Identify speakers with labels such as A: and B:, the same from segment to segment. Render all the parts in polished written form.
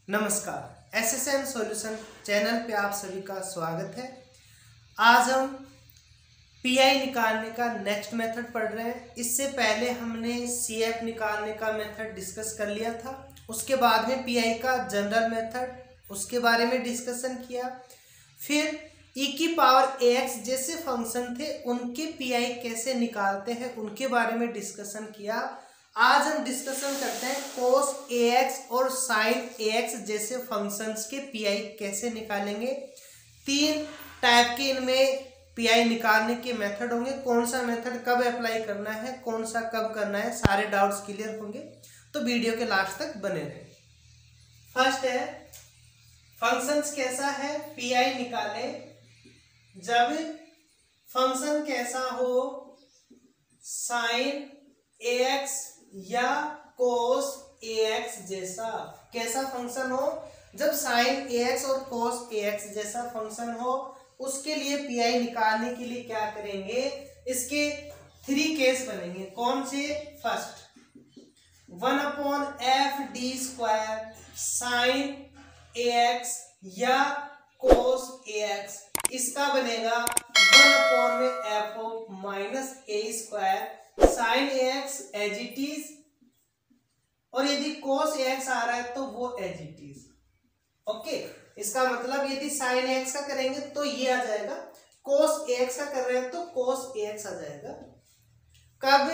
A: नमस्कार, SSN solution channel पे आप सभी का स्वागत है। आज हम पीआई निकालने का नेक्स्ट मेथड पढ़ रहे हैं। इससे पहले हमने सीएफ निकालने का मेथड डिस्कस कर लिया था। उसके बाद में पीआई का जनरल मेथड उसके बारे में डिस्कशन किया। फिर ई की पावर ax जैसे फंक्शन थे उनके पीआई कैसे निकालते हैं उनके बारे में डिस्कशन किया। आज हम डिस्कशन करते हैं cos ax और sin ax जैसे फंक्शंस के पीआई कैसे निकालेंगे। तीन टाइप के इनमें पीआई निकालने के मेथड होंगे। कौन सा मेथड कब अप्लाई करना है, कौन सा कब करना है, सारे डाउट्स क्लियर होंगे, तो वीडियो के लास्ट तक बने रहें। फर्स्ट है फंक्शंस कैसा है पीआई निकाले जब फंक्शन कैसा हो sin ax या cos ax जैसा। कैसा फंक्शन हो जब sin ax और cos ax जैसा फंक्शन हो। उसके लिए पीआई निकालने के लिए क्या करेंगे, इसके 3 केस बनेंगे। कौन से? फर्स्ट 1/f(d²) sin ax या cos ax, इसका बनेगा 1/f(a²) sin ax as it is, और यदि cos ax आ रहा है तो वो एज इट इज। ओके, इसका मतलब यदि sin ax का करेंगे तो ये आ जाएगा, cos ax का कर रहे हैं तो cos ax आ जाएगा। कब?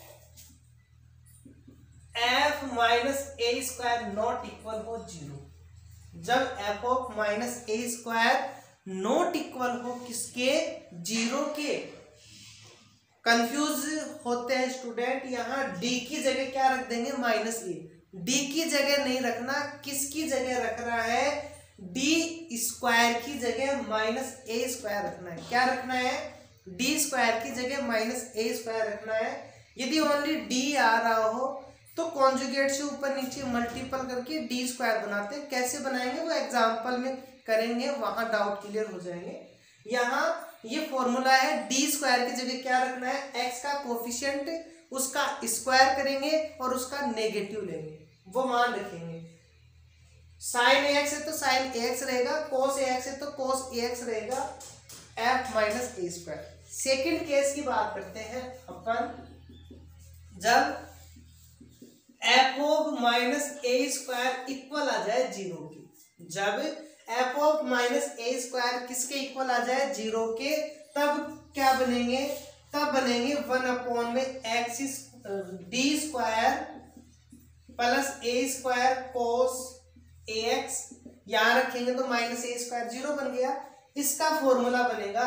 A: f-a² नॉट इक्वल हो 0। जब f(-a² नॉट इक्वल हो किसके? 0 के। कंफ्यूज होते हैं स्टूडेंट, यहाँ d की जगह क्या रख देंगे? -a। d की जगह नहीं रखना, किसकी जगह रखना है? d² की जगह -a² रखना है। क्या रखना है? d² की जगह -a² रखना है। यदि ओनली d आ रहा हो तो कॉन्जुगेट से ऊपर नीचे मल्टीपल करके d² बनाते हैं। कैसे बनाएंगे वो एग्जाम्पल में करेंगे, वहां डाउट क्लियर हो जाएंगे। यहाँ ये फॉर्मूला है, d² की जगह क्या रखना है? x का कोफिशिएंट, उसका स्क्वायर करेंगे और उसका नेगेटिव लेंगे, वो मान रखेंगे। sin ax है तो sin ax रहेगा, cos ax है तो cos ax रहेगा, f-a²। सेकेंड केस की बात करते हैं अपन, जब f(-a² इक्वल आ जाए 0 के। जब f(-a² किसके इक्वल आ जाए? 0 के, तब क्या बनेंगे? तब बनेंगे 1/x d² + a² cos ax। यहां रखेंगे तो -a², 0 बन गया। इसका फॉर्मूला बनेगा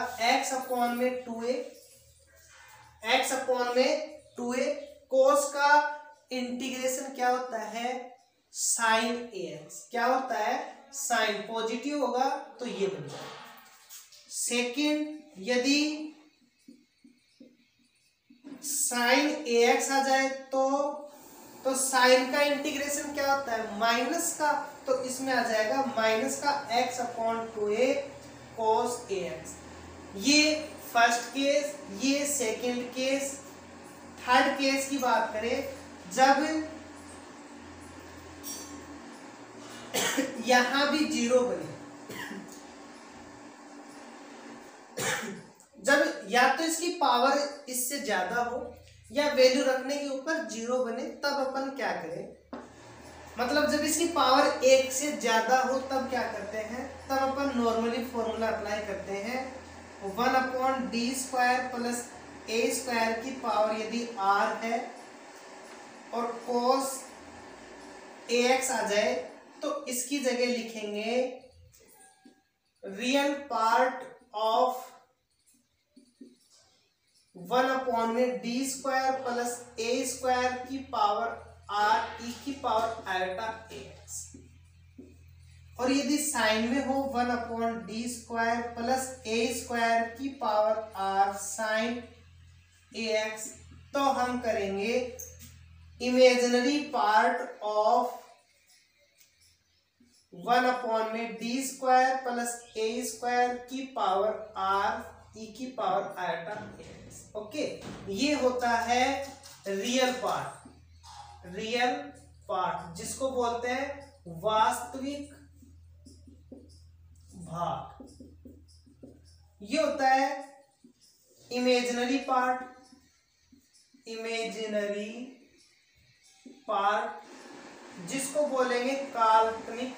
A: x/2a। cos का इंटीग्रेशन क्या होता है? sin ax। क्या होता है? sin। पॉजिटिव होगा तो ये बन जाएगा। सेकेंड, यदि sin ax आ जाए तो sin का इंटीग्रेशन क्या होता है? माइनस का, तो इसमें आ जाएगा माइनस का x/2a cos ax। ये फर्स्ट केस, ये सेकेंड केस। थर्ड केस की बात करें, जब यहां भी 0 बने, जब या तो इसकी पावर इससे ज्यादा हो या वैल्यू रखने के ऊपर 0 बने, तब अपन क्या करें? मतलब जब इसकी पावर 1 से ज्यादा हो तब क्या करते हैं? तब अपन नॉर्मली फॉर्मूला अप्लाई करते हैं, 1/d² + a² की पावर यदि r है और cos ax आ जाए तो इसकी जगह लिखेंगे real part of 1/d² + a² की पावर r e की पावर i/ax। और यदि साइन में हो 1/d² + a² की पावर r sin ax, तो हम करेंगे imaginary part of 1/d² + a² की पावर r e की पावर i/ax। ओके, ये होता है रियल पार्ट जिसको बोलते हैं वास्तविक भाग, ये होता है इमेजिनरी पार्ट, इमेजिनरी पार्ट जिसको बोलेंगे काल्पनिक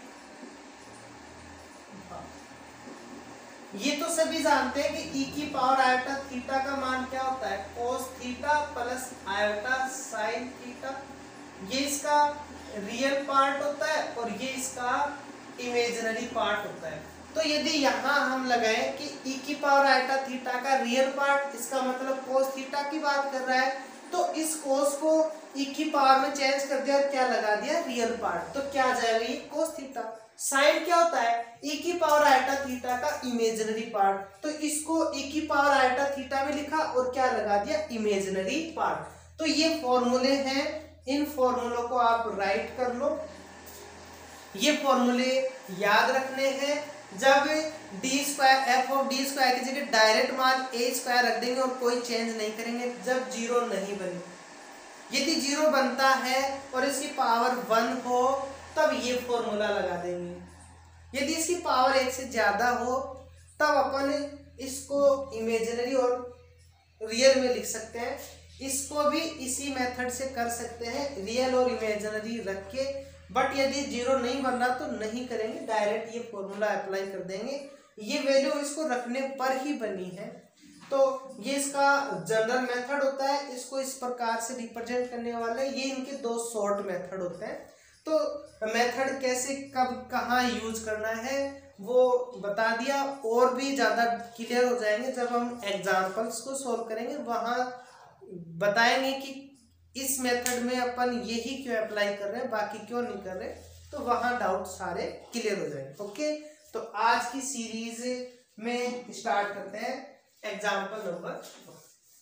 A: भाग। ये तो सभी जानते हैं कि e की पावर आयोटा थीटा का मान क्या होता है, cos theta plus iota sine theta. ये इसका रियल पार्ट होता है और ये इसका इमेजिनरी पार्ट होता है। तो यदि यहाँ हम लगाएं कि e की पावर आयोटा थीटा का रियल पार्ट, इसका मतलब कोस थीटा की बात कर रहा है, तो इस कोस को e की पावर में चेंज कर दिया और क्या लगा दिया, रियल पार्ट, तो क्या आ जाएगा ये कोस थीटा। साइन क्या होता है, e की पावर आयोटा थीटा का इमेजिनरी पार्ट, तो इसको e की पावर आयोटा थीटा में लिखा और क्या लगा दिया, इमेजिनरी पार्ट। तो ये फॉर्मूले हैं, इन फॉर्मूलों को आप राइट कर लो। ये फॉर्मूले याद रखने हैं। जब D square F of D square की जगह डायरेक्ट मान ए स्क्वायर रख देंगे और कोई चेंज नहीं करेंगे जब जीरो नहीं बने। यदि जीरो बनता है और इसकी पावर 1 हो तब ये फॉर्मूला लगा देंगे। यदि इसकी पावर 1 से ज्यादा हो तब अपन इसको इमेजिनरी और रियल में लिख सकते हैं। इसको भी इसी मेथड से कर सकते हैं, रियल और इमेजिनरी रख के। बट यदि जीरो नहीं बनना तो नहीं करेंगे, डायरेक्ट ये फॉर्मूला अप्लाई कर देंगे। ये वैल्यू इसको रखने पर ही बनी है। तो ये इसका जनरल मेथड होता है, इसको इस प्रकार से रिप्रेजेंट करने वाला है। ये इनके दो शॉर्ट मेथड होते हैं। तो मेथड कैसे कब कहाँ यूज करना है वो बता दिया। और भी ज़्यादा क्लियर हो जाएंगे जब हम एग्जाम्पल्स को सोल्व करेंगे, वहाँ बताएंगे कि इस मेथड में अपन यही क्यों अप्लाई कर रहे हैं, बाकी क्यों नहीं कर रहे, तो वहाँ डाउट सारे क्लियर हो जाएंगे। ओके, तो आज की सीरीज में स्टार्ट करते हैं एग्जाम्पल नंबर 1।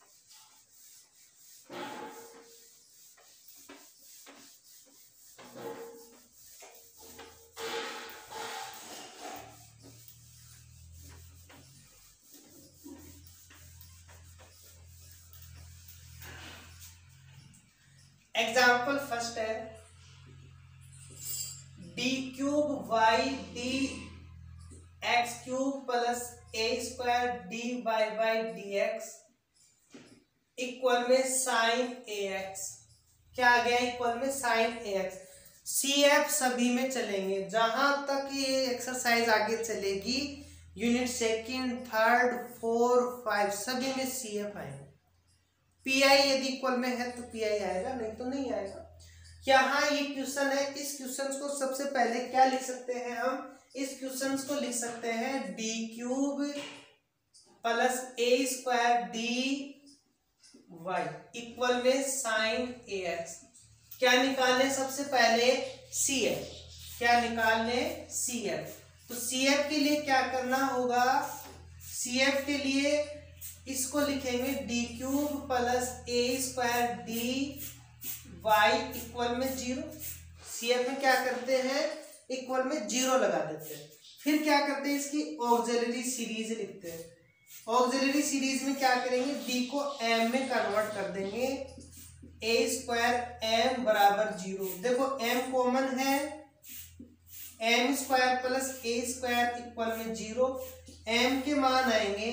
A: एग्जाम्पल फर्स्ट है D cube Y D X cube plus A square D Y by D X equal में साइन ए एक्स। क्या आ गया, इक्वल में sine A X. C F सभी में चलेंगे, जहां तक ये एक्सरसाइज आगे चलेगी यूनिट सेकंड, थर्ड, 4, 5 सभी में सी एफ आएंगे। पी आई यदि इक्वल में है तो पी आई आएगा, नहीं तो नहीं आएगा। यहाँ ये क्वेश्चन है, इस क्वेश्चन को सबसे पहले क्या लिख सकते हैं हम, इस क्वेश्चन को लिख सकते हैं D cube plus A square D Y equal में साइन ए एक्स। क्या निकालने, सबसे पहले सी एफ। क्या निकालने, सी एफ। तो सी एफ के लिए क्या करना होगा, सी एफ के लिए इसको लिखेंगे D cube plus A square D Y equal में 0। सी एफ में क्या करते हैं, इक्वल में 0 लगा देते हैं। फिर क्या करते हैं, इसकी ऑक्सिलरी सीरीज लिखते हैं। ऑक्सिलरी सीरीज में क्या करेंगे, डी को एम में कन्वर्ट कर देंगे, ए स्क्वायर एम बराबर 0। देखो एम कॉमन है, M square plus A square equal में 0। एम के मान आएंगे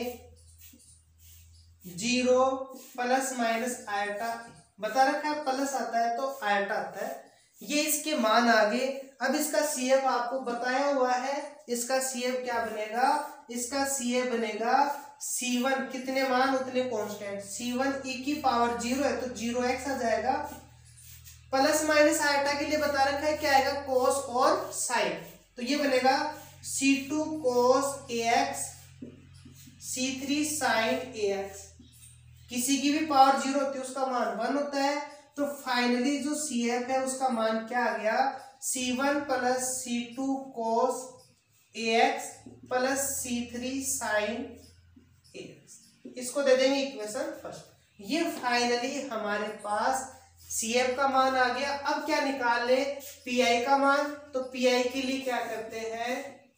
A: 0 प्लस माइनस आयटा, बता रखा है प्लस आता है तो आयटा आता है, ये इसके मान आगे। अब इसका सीएफ आपको बताया हुआ है, इसका सीएफ क्या बनेगा, इसका सीएफ बनेगा C1 कितने मान उतने कांस्टेंट, C1 e की पावर 0 है तो 0x आ जाएगा। प्लस माइनस आयटा के लिए बता रखा है क्या आएगा, कोस और साइन, तो ये बनेगा C2 cos ax C3 sine ax। किसी की भी पावर 0 होती है उसका मान 1 होता है। तो फाइनली जो CF है उसका मान क्या आ गया, C1 plus C2 cos ax plus C3 sine ax। इसको दे देंगे इक्वेशन फर्स्ट। ये फाइनली हमारे पास CF का मान आ गया। अब क्या निकाल ले, PI का मान। तो PI के लिए क्या करते हैं,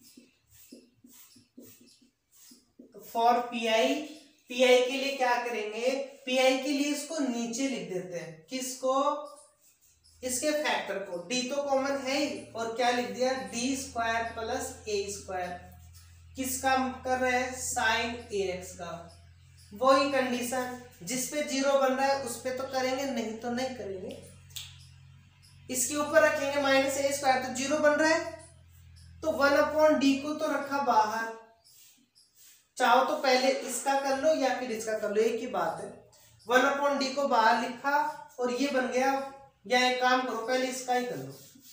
A: फॉर PI के लिए क्या करेंगे, PI के लिए इसको नीचे लिख देते हैं, किसको, इसके फैक्टर को, डी तो कॉमन है ही, और क्या लिख दिया, D square plus A square, किसका कर रहे हैं, साइन ए एक्स का। वही कंडीशन, जिस पे जीरो बन रहा है उस पे तो करेंगे, नहीं तो नहीं करेंगे। इसके ऊपर रखेंगे माइनस ए स्क्वायर, तो जीरो बन रहा है, तो 1/d को तो रखा बाहर, चाहो तो पहले इसका कर लो या फिर इसका कर लो, एक ही बात है। 1/d को बाहर लिखा और ये बन गया, या एक काम करो पहले इसका ही कर लो,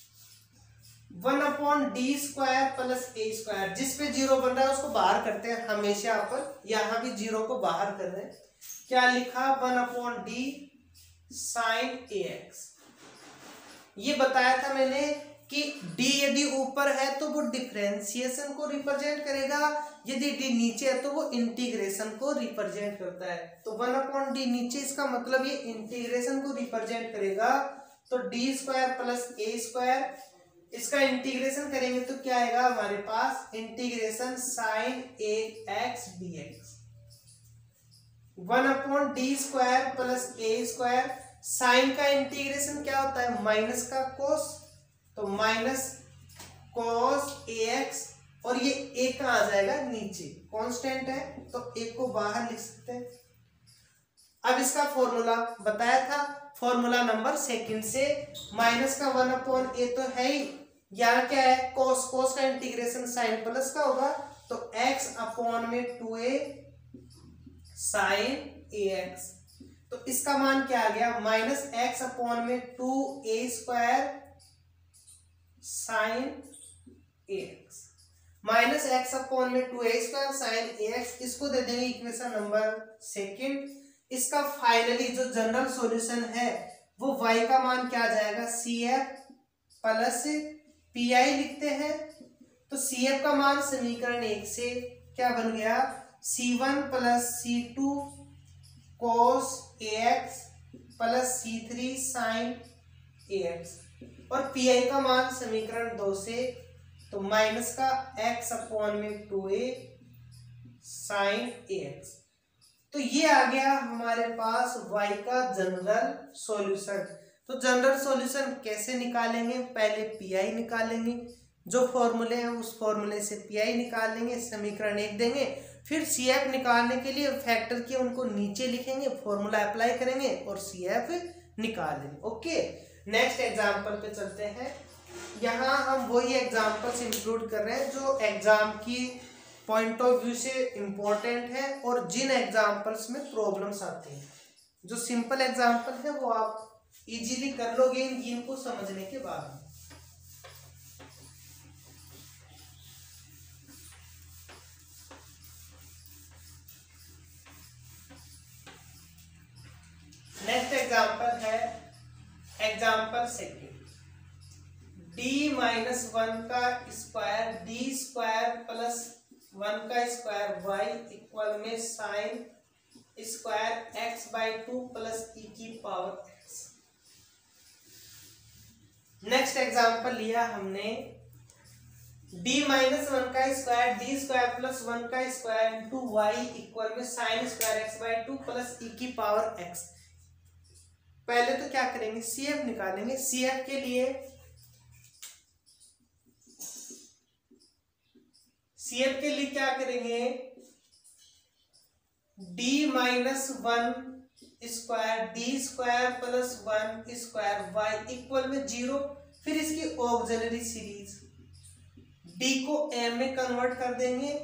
A: 1/d square plus A square, जिस पे जीरो बन रहा है उसको बाहर करते हैं हमेशा अपन, यहां भी जीरो को बाहर कर रहे हैं। क्या लिखा, 1/d साइन ए एक्स। ये बताया था मैंने कि d यदि ऊपर है तो वो डिफरेंशिएशन को रिप्रेजेंट करेगा, यदि d नीचे है तो वो इंटीग्रेशन को रिप्रेजेंट करता है। तो 1/d नीचे, इसका मतलब ये इंटीग्रेशन को रिप्रेजेंट करेगा, तो d square plus A square, इसका इंटीग्रेशन करेंगे तो क्या आएगा हमारे पास, integration sine A X D X. 1/d square plus A square, sine का इंटीग्रेशन क्या होता है, माइनस का कोस, तो माइनस कोस ए एक्स, और ये ए का आ जाएगा नीचे, कांस्टेंट है तो एक को बाहर लिख सकते हैं। अब इसका फॉर्मूला बताया था, फॉर्मूला नंबर सेकंड से, माइनस का 1/a तो है ही, यहाँ क्या है, कोस, कोस का इंटीग्रेशन साइन प्लस का होगा, तो x अपॉन में 2a साइन ए एक्स, तो इसका मान क्या आ गया, माइनस एक्स अपॉन में 2a square sine A X, minus X upon में 2a square sine A X, इसको दे देंगे इक्वेशन नंबर सेकंड। इसका फाइनली जो जनरल सॉल्यूशन है वो y का मान क्या आ जाएगा, CF प्लस PI लिखते हैं, तो CF का मान समीकरण 1 से क्या बन गया, C1 plus C2 cos AX plus C3 sin AX, और PI का मान समीकरण 2 से, तो माइनस का x अपॉन में 2a sin AX। तो ये आ गया हमारे पास y का जनरल सॉल्यूशन। तो जनरल सॉल्यूशन कैसे निकालेंगे, पहले PI निकालेंगे, जो फॉर्मूले हैं उस फॉर्मूले से PI निकाल लेंगे, समीकरण 1 देंगे, फिर CF निकालने के लिए फैक्टर के उनको नीचे लिखेंगे, फॉर्मूला अप्लाई करेंगे और CF निकाल लेंगे। ओके, नेक्स्ट एग्जाम्पल पे चलते हैं। यहाँ हम वही एग्जाम्पल्स इंक्लूड कर रहे हैं जो एग्जाम की पॉइंट ऑफ व्यू से इम्पोर्टेंट है और जिन एग्जाम्पल्स में प्रॉब्लम्स आती हैं। जो सिंपल एग्जाम्पल है वो आप इजीली कर लोगे इनको समझने के बाद। नेक्स्ट एग्जाम्पल है एग्जाम्पल सेकेंड, d-1 का स्क्वायर d स्क्वायर प्लस 1 का स्क्वायर y इक्वल में sine square x/2 plus e की पावर x। नेक्स्ट एग्जाम्पल लिया हमने d-1 का स्क्वायर d स्क्वायर प्लस 1 का स्क्वायर इंटू y इक्वल में sine square x/2 plus e की पावर x। पहले तो क्या करेंगे, CF निकालेंगे। CF के लिए क्या करेंगे, d-1 square d square plus 1 square y equal में 0, फिर इसकी ऑक्सिलरी सीरीज d को m में कन्वर्ट कर देंगे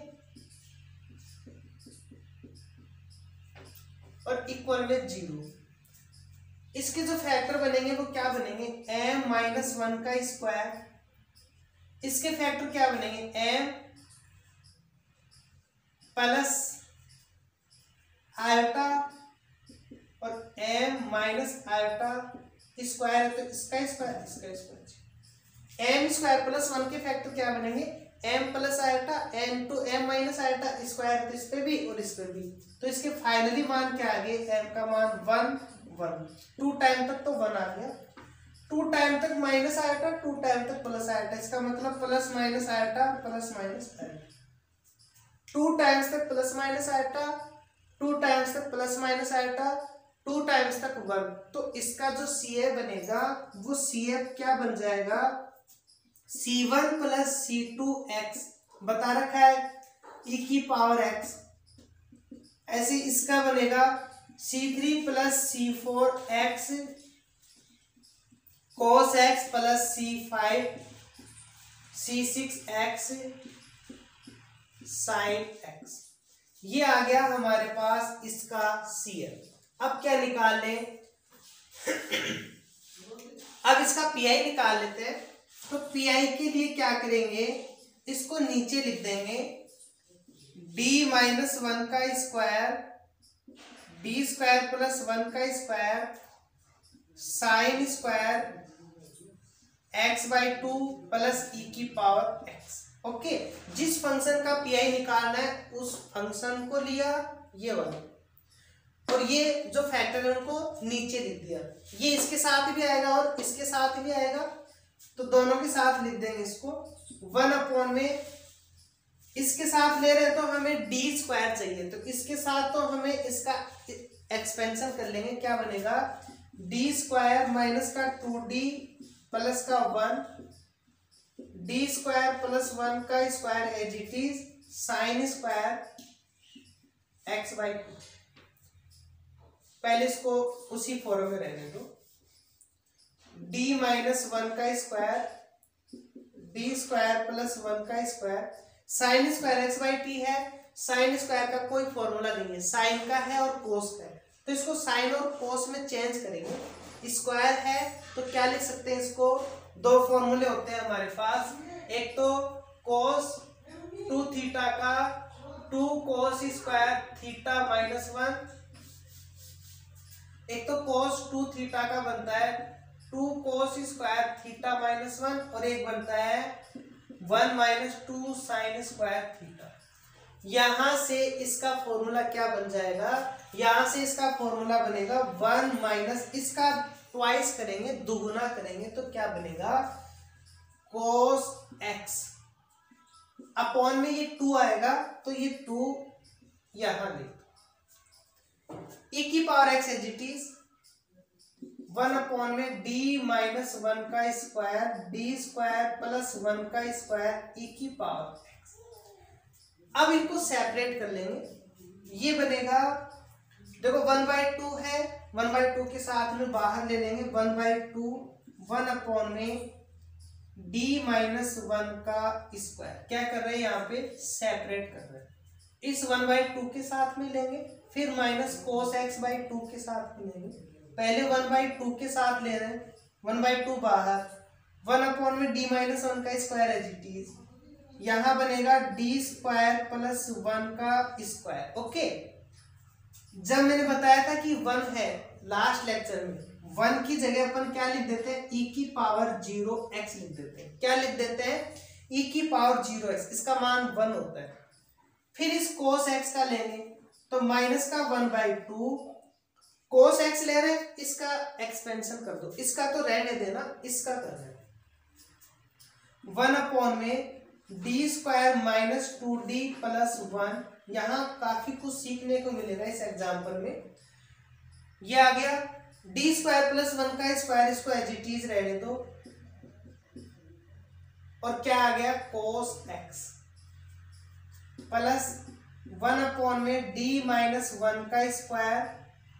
A: और इक्वल में 0। इसके जो फैक्टर बनेंगे वो क्या बनेंगे, m-1 का स्क्वायर, इसके फैक्टर क्या बनेंगे, m प्लस आयोटा और m माइनस आयोटा स्क्वायर, तो इसका स्क्वायर इसका स्क्वायर, m स्क्वायर प्लस 1 के फैक्टर क्या बनेंगे, m plus iota n m minus iota square, तो इस पे भी और इस पे भी, तो इसके फाइनली मान क्या आ गए, m का मान 1 1, 2 टाइम तक तो 1 आ गया, 2 टाइम तक माइनस आयोटा, 2 टाइम तक प्लस आयोटा, इसका मतलब plus minus iota plus minus iota, 2 times तक प्लस माइनस आयोटा, 2 टाइम्स तक प्लस माइनस आयोटा, 2 टाइम्स तक 1, तो इसका जो CF बनेगा वो CF क्या बन जाएगा, C1 प्लस C2x बता रखा है e की पावर x। ऐसे इसका बनेगा C3 plus C4x cos x plus C5 C6x sin x। ये आ गया हमारे पास इसका CF। अब क्या निकाल लें, अब इसका PI निकाल लेते हैं। तो PI के लिए क्या करेंगे, इसको नीचे लिख देंगे d-1 का स्क्वायर d स्क्वायर प्लस 1 का square sine square x/2 plus e की पावर x। ओके, जिस फंक्शन का PI निकालना है उस फंक्शन को लिया ये वाला, और ये जो फैक्टर है उनको नीचे लिख दिया। ये इसके साथ भी आएगा और इसके साथ भी आएगा, तो दोनों के साथ लिख देंगे इसको 1 में। इसके साथ ले रहे हैं तो हमें d स्क्वायर चाहिए, तो इसके साथ तो हमें इसका एक्सपेंशन कर लेंगे। क्या बनेगा, d स्क्वायर माइनस का 2d प्लस का 1 d स्क्वायर प्लस 1 का square as it is sine square x/2। पहले इसको उसी फॉर्म में रहने दो, d-1 का स्क्वायर d स्क्वायर प्लस 1 का स्क्वायर साइन स्क्वायर x/t है। साइन स्क्वायर का कोई फॉर्मूला नहीं है, साइन का है और कोस का है, तो इसको साइन और कोस में चेंज करेंगे। स्क्वायर है तो क्या लिख सकते हैं इसको, दो फॉर्मूले होते हैं हमारे पास, एक तो कोस 2 थीटा का 2 कोस स्क्वायर थीटा माइनस 1, एक तो कोस 2 थीटा का बनता है 2 कोस स्क्वायर थीटा माइनस 1, और एक बनता है 1 माइनस 2 साइन स्क्वायर थीटा। यहां से इसका फॉर्मूला क्या बन जाएगा, यहां से इसका फॉर्मूला बनेगा 1 माइनस, इसका ट्वाइस करेंगे, दुगुना करेंगे, तो क्या बनेगा कोस x अपॉन में ये 2 आएगा, तो ये 2 यहां ले e की power x as it is 1 में d-1 का स्क्वायर d स्क्वायर प्लस 1 का स्क्वायर e की पावर x। अब इनको सेपरेट कर लेंगे, ये बनेगा, देखो 1/2 है, 1/2 के साथ में बाहर ले लेंगे 1/2 1 में d-1 का स्क्वायर। क्या कर रहे हैं यहाँ पे, सेपरेट कर रहे हैं, इस 1/2 के साथ में लेंगे, फिर माइनस कोस x/2 के साथ में लेंगे। पहले 1/2 के साथ ले रहे हैं, 1/2 बाहर, 1 में d-1 का स्क्वायर एज इट इज, यहां बनेगा d स्क्वायर प्लस 1 का स्क्वायर। ओके, जब मैंने बताया था कि 1 है लास्ट लेक्चर में, 1 की जगह अपन क्या लिख देते हैं, e की पावर 0x लिख देते हैं। क्या लिख देते हैं, e की पावर 0x, इसका मान 1 होता है। फिर इस कोस x का लेंगे तो माइनस का 1/2 कोस x ले रहे हैं, इसका एक्सपेंशन कर दो, इसका तो रहने देना, इसका कर रहे 1 में d square minus 2d plus 1। यहाँ काफी कुछ सीखने को मिलेगा इस एग्जाम्पल में। ये आ गया d स्क्वायर प्लस 1 का स्क्वायर, इसको एज इट इज रहने दो, और क्या आ गया कोस x प्लस 1 में d-1 का square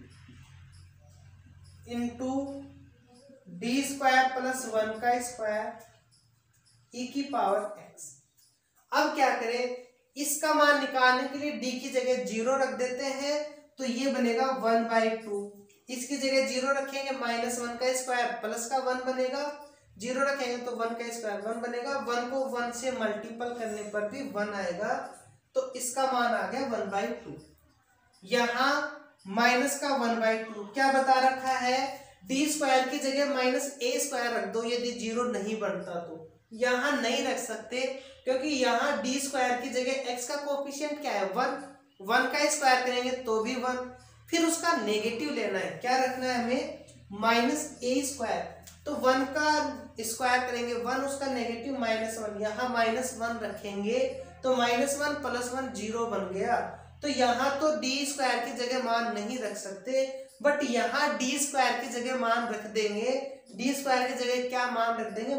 A: into d square plus 1 का स्क्वायर e की पावर x। अब क्या करें, इसका मान निकालने के लिए d की जगह 0 रख देते हैं, तो ये बनेगा 1/2। इसकी जगह 0 रखेंगे, -1 का स्क्वायर प्लस का 1 बनेगा, 0 रखेंगे तो 1 का स्क्वायर 1 बनेगा, 1 को 1 से मल्टीपल करने पर भी 1 आएगा, तो इसका मान आ गया 1/2। यहाँ माइनस का 1/2 क्या बता रखा है, d स्क्वायर की जगह -a स्क्वायर रख दो यदि 0 नहीं बनता तो। यहाँ नहीं रख सकते क्योंकि यहाँ d स्क्वायर की जगह x का कोफिशिएंट क्या है 1 का स्क्वायर करेंगे तो भी 1, फिर उसका नेगेटिव लेना है, क्या रखना है हमें -a स्क्वायर, तो 1 का स्क्वायर करेंगे 1, उसका नेगेटिव -1, यहाँ -1 रखेंगे तो -1 प्लस 1 0 बन गया। तो यहाँ तो d स्क्वायर की जगह मान नहीं रख सकते, बट यहाँ डी स्क्वायर की जगह मान रख देंगे, डी स्क्वायर की जगह क्या मान रख देंगे,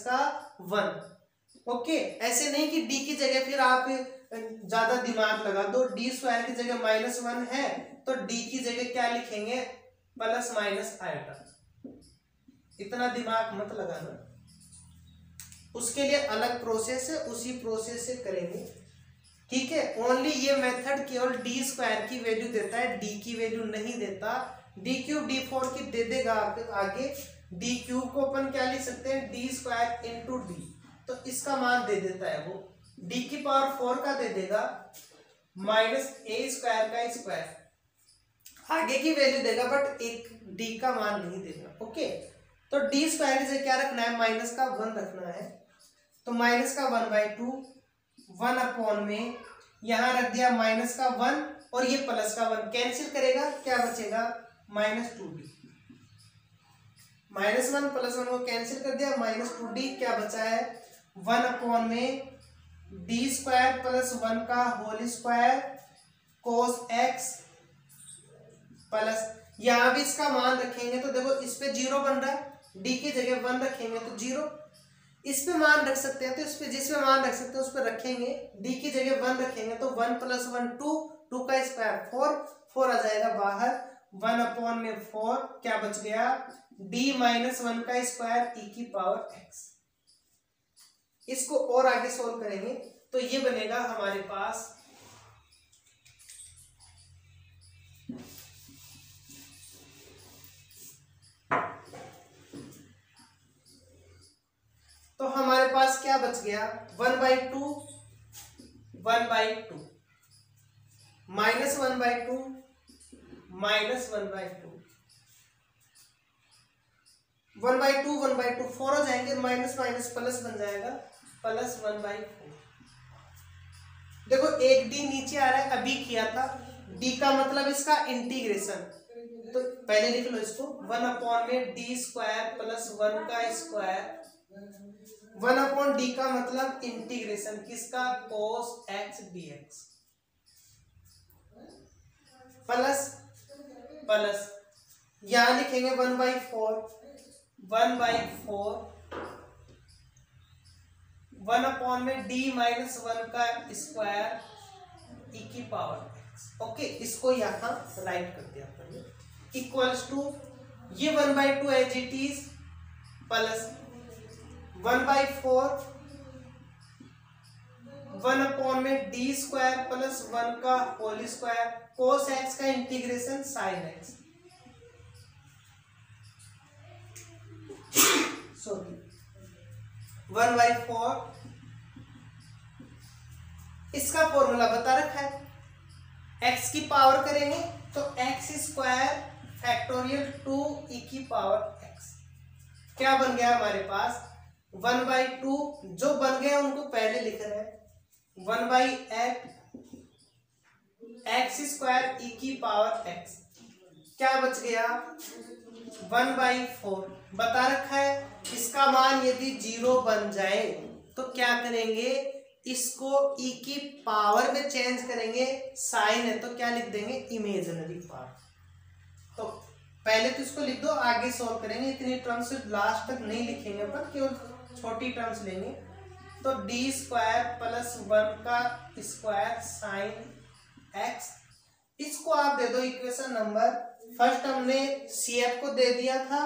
A: -1। ओके, ऐसे नहीं कि डी की जगह फिर आप ज्यादा दिमाग लगा दो, डी स्क्वायर की जगह -1 है तो डी की जगह क्या लिखेंगे, प्लस माइनस आएगा। इतना दिमाग मत लगाना, उसके लिए अलग प्रोसेस है, उसी प्रोसेस से करेंगे, ठीक है। ओनली ये मेथड केवल डी स्क्वायर की वैल्यू देता है, डी की वैल्यू नहीं देता। डी क्यूब डी फोर की दे देगा आगे, डी क्यूब को अपन क्या लिख सकते हैं, डी स्क्वायर इंटू डी, तो इसका मान दे देता है वो, डी की पावर 4 का दे देगा, माइनस ए स्क्वायर का स्क्वायर, आगे की वैल्यू देगा बट एक डी का मान नहीं देगा। ओके, तो डी स्क्वायर से क्या रखना है, माइनस का 1 रखना है, तो माइनस का 1/2, 1 अपॉन में यहां रख दिया माइनस का 1 और ये प्लस का 1 कैंसिल करेगा, क्या बचेगा, -2d, -1 प्लस 1 को कैंसिल कर दिया, -2d, क्या बचा है, 1 अपॉन में डी स्क्वायर प्लस 1 का whole square cos X plus, यहां भी इसका मान रखेंगे तो देखो इस पे 0 बन रहा है, डी की जगह 1 रखेंगे तो 0, इस पे मान रख सकते हैं तो इस पे जिसमें मान रख सकते हैं उस पे रखेंगे, डी की जगह 1 रखेंगे तो 1 + 1 2, 2 का स्क्वायर 4, 4 आ जाएगा बाहर, 1 अपॉन में 4, क्या बच गया, d - 1 का स्क्वायर e की पावर x। इसको और आगे सोल्व करेंगे तो ये बनेगा हमारे पास क्या बच गया, 1/2 1/2 -1/2 -1/2 1/2 1/2 4 हो जाएंगे, माइनस माइनस प्लस बन जाएगा, +1/4। देखो एक डी नीचे आ रहा है, अभी किया था, डी का मतलब इसका इंटीग्रेशन, तो पहले लिख लो इसको, 1 अपॉन में डी स्क्वायर प्लस 1 का स्क्वायर, 1 अपॉन डी का मतलब इंटीग्रेशन किसका, cos x dx, plus plus यहां लिखेंगे 1/4 1 अपॉन में d - 1 का स्क्वायर e की पावर x। ओके, इसको यहां राइट कर दिया अपन, इक्वल्स टू ये 1/2 as it is plus 1/4 1 upon में डी स्क्वायर प्लस 1 का होल स्क्वायर कोस एक्स का इंटीग्रेशन साइन एक्स, सॉरी 1/4, इसका फॉर्मूला बता रखा है, x की पावर करेंगे तो x स्क्वायर फैक्टोरियल 2 e की पावर x, क्या बन गया हमारे पास 1/2, जो बन गया उनको पहले लिख रहे हैं, 1/8 x स्क्वायर e की पावर x, क्या बच गया 1/4, बता रखा है, इसका मान यदि 0 बन जाए तो क्या करेंगे, इसको e की पावर में चेंज करेंगे, साइन है तो क्या लिख देंगे, इमेजिनरी पार्ट। तो पहले तो इसको लिख दो, आगे सॉल्व करेंगे, इतनी टर्म्स लास्ट तक नहीं लिखेंगे अपन, केवल छोटी टर्म्स लेंगे, तो डी स्क्वायर प्लस 1 का स्क्वायर साइन एक्स, इसको आप दे दो इक्वेशन नंबर, फर्स्ट हमने CF को दे दिया था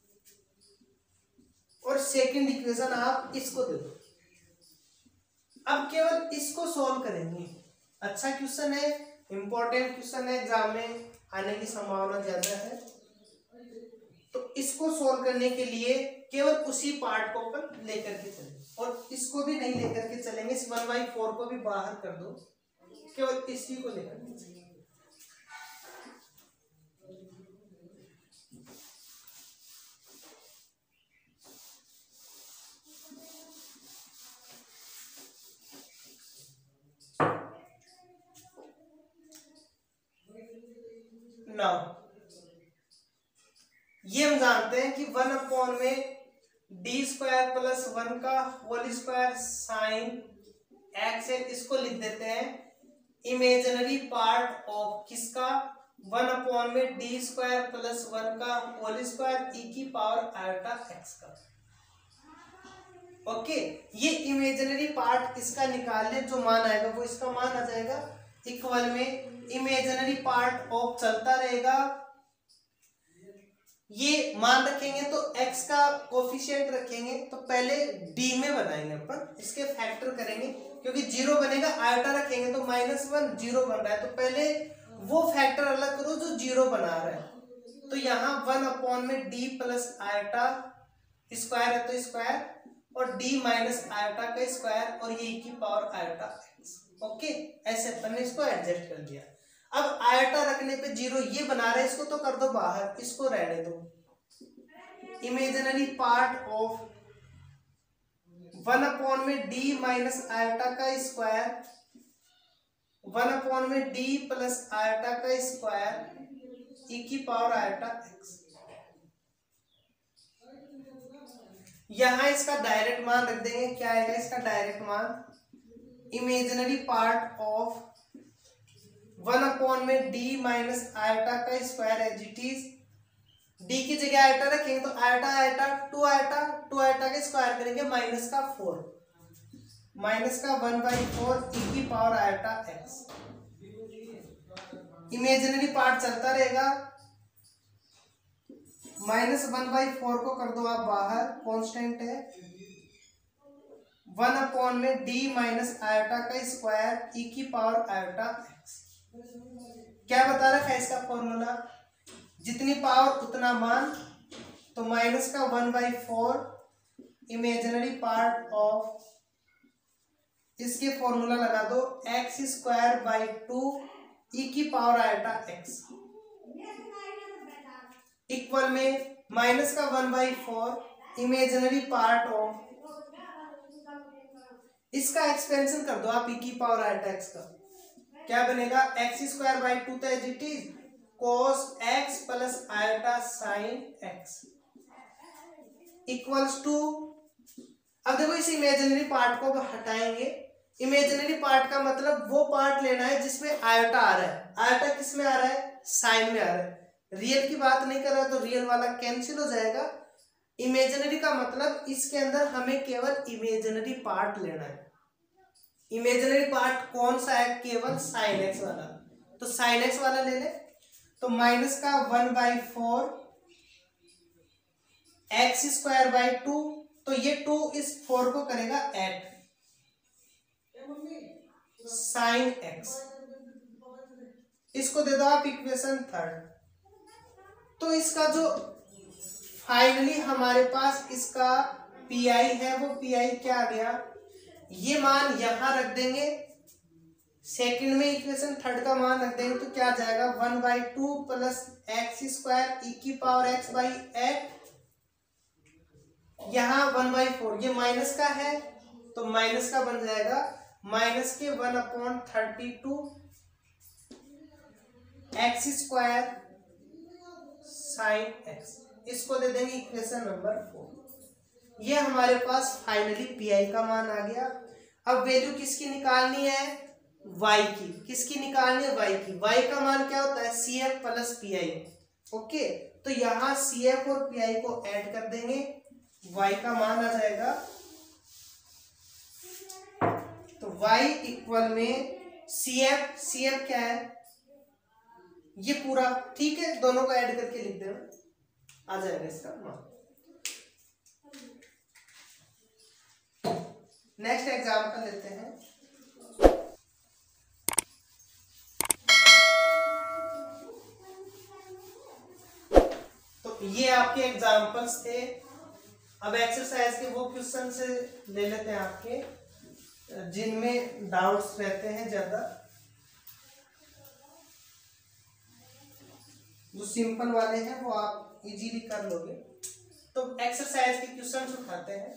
A: और सेकंड इक्वेशन आप इसको दे दो, अब केवल इसको सॉल्व करेंगे। अच्छा क्वेश्चन है, इंपॉर्टेंट क्वेश्चन है, एग्जाम में आने की संभावना ज्यादा है, तो इसको सॉल्व करने के लिए केवल उसी पार्ट को अपन लेकर के चलेंगे और इसको भी नहीं लेकर के चलेंगे, इस 1/4 को भी बाहर कर दो, केवल इसी को लेकर के चलेंगे। नाउ ये हम जानते हैं कि 1 अपॉन में डी स्क्वायर प्लस 1 का होल स्क्वायर साइन एक्स है, इसको लिख देते हैं इमेजिनरी पार्ट ऑफ किसका, 1 में डी स्क्वायर प्लस 1 का होल स्क्वायर ई की पावर आयोटा एक्स का। ओके, ये इमेजिनरी पार्ट इसका निकाल ले, जो मान आएगा वो इसका मान आ जाएगा। इक्वल में इमेजिनरी पार्ट ऑफ चलता रहेगा, ये मान रखेंगे तो x का कोफिशिएंट रखेंगे, तो पहले d में बनाएंगे अपन, इसके फैक्टर करेंगे क्योंकि 0 बनेगा, आयोटा रखेंगे तो -1 0 बन रहा है, तो पहले वो फैक्टर अलग करो जो 0 बना रहा है। तो यहाँ 1 में d प्लस आयोटा स्क्वायर है तो स्क्वायर, और d माइनस आयोटा का स्क्वायर, और ये की पावर आयोटा x। ओके, ऐसे अपन ने इसको एडजस्ट कर दिया। अब आयोटा रखने पे 0 ये बना रहे हैं, इसको तो कर दो बाहर, इसको रहने दो। इमेजिनरी पार्ट ऑफ 1 में d माइनस आयोटा का स्क्वायर, 1 में d प्लस आयोटा का स्क्वायर ई की पावर आयोटा x। यहां इसका डायरेक्ट मान रख देंगे, क्या आएगा इसका डायरेक्ट मान, इमेजिनरी पार्ट ऑफ 1 में d माइनस आयोटा का square as it is, d की जगह आयोटा रखेंगे तो आयोटा आयोटा 2 आयोटा का स्क्वायर करेंगे माइनस का 4, माइनस का 1/4 ई की power iota x। Imaginary part चलता रहेगा, -1/4 को कर दो आप बाहर, कांस्टेंट है। 1 में d माइनस आयोटा का स्क्वायर ई की पावर आयोटा x। क्या बता रखा है इसका फॉर्मूला, जितनी पावर उतना मान, तो माइनस का 1/4 इमेजिनरी पार्ट ऑफ, इसके फॉर्मूला लगा दो x² 2 ई की पावर आयोटा x, इक्वल में माइनस का 1/4 इमेजिनरी पार्ट ऑफ, इसका एक्सपेंशन कर दो आप ई की पावर आयोटा x का, क्या बनेगा x² 2 तो as it is cos x plus iota sine x equals to, अब देखो इस इमेजिनरी पार्ट को हटाएंगे। इमेजिनरी पार्ट का मतलब वो पार्ट लेना है जिसमें आयोटा आ रहा है, आयोटा किस में आ रहा है, साइन में आ रहा है, रियल की बात नहीं कर रहा तो रियल वाला कैंसिल हो जाएगा। इमेजिनरी का मतलब इसके अंदर हमें केवल इमेजिनरी पार्ट लेना है। इमेजिनरी पार्ट कौन सा है, केवल साइन एक्स वाला, तो साइन एक्स वाला ले ले, तो माइनस का 1/4 x² 2, तो ये 2 इस 4 को करेगा ऐड साइन x, इसको दे दो आप इक्वेशन 3। तो इसका जो फाइनली हमारे पास इसका पी आई है, वो पी आई क्या आ गया, ये मान यहां रख देंगे, सेकंड में इक्वेशन 3 का मान रख देंगे, तो क्या जाएगा 1/2 प्लस x² ई की पावर x/8, यहाँ 1/4 ये माइनस का है तो माइनस का बन जाएगा माइनस के 1/32 x² साइन x, इसको दे देंगे इक्वेशन नंबर 4। ये हमारे पास फाइनली पी आई का मान आ गया। अब वैल्यू किसकी निकालनी है, y की, किसकी निकालनी है, y की। y का मान क्या होता है, CF plus P I. Okay, तो यहाँ CF और पी आई को ऐड कर देंगे, y का मान आ जाएगा, तो y इक्वल में CF क्या है, ये पूरा, ठीक है, दोनों को ऐड करके लिख देना, आ जाएगा इसका मान। नेक्स्ट एग्जाम्पल लेते हैं। तो ये आपके एग्जाम्पल्स थे। अब एक्सरसाइज के वो क्वेश्चन से ले लेते हैं आपके जिनमें डाउट्स रहते हैं ज्यादा, जो सिंपल वाले हैं वो आप इजीली कर लोगे। तो एक्सरसाइज के क्वेश्चन उठाते हैं।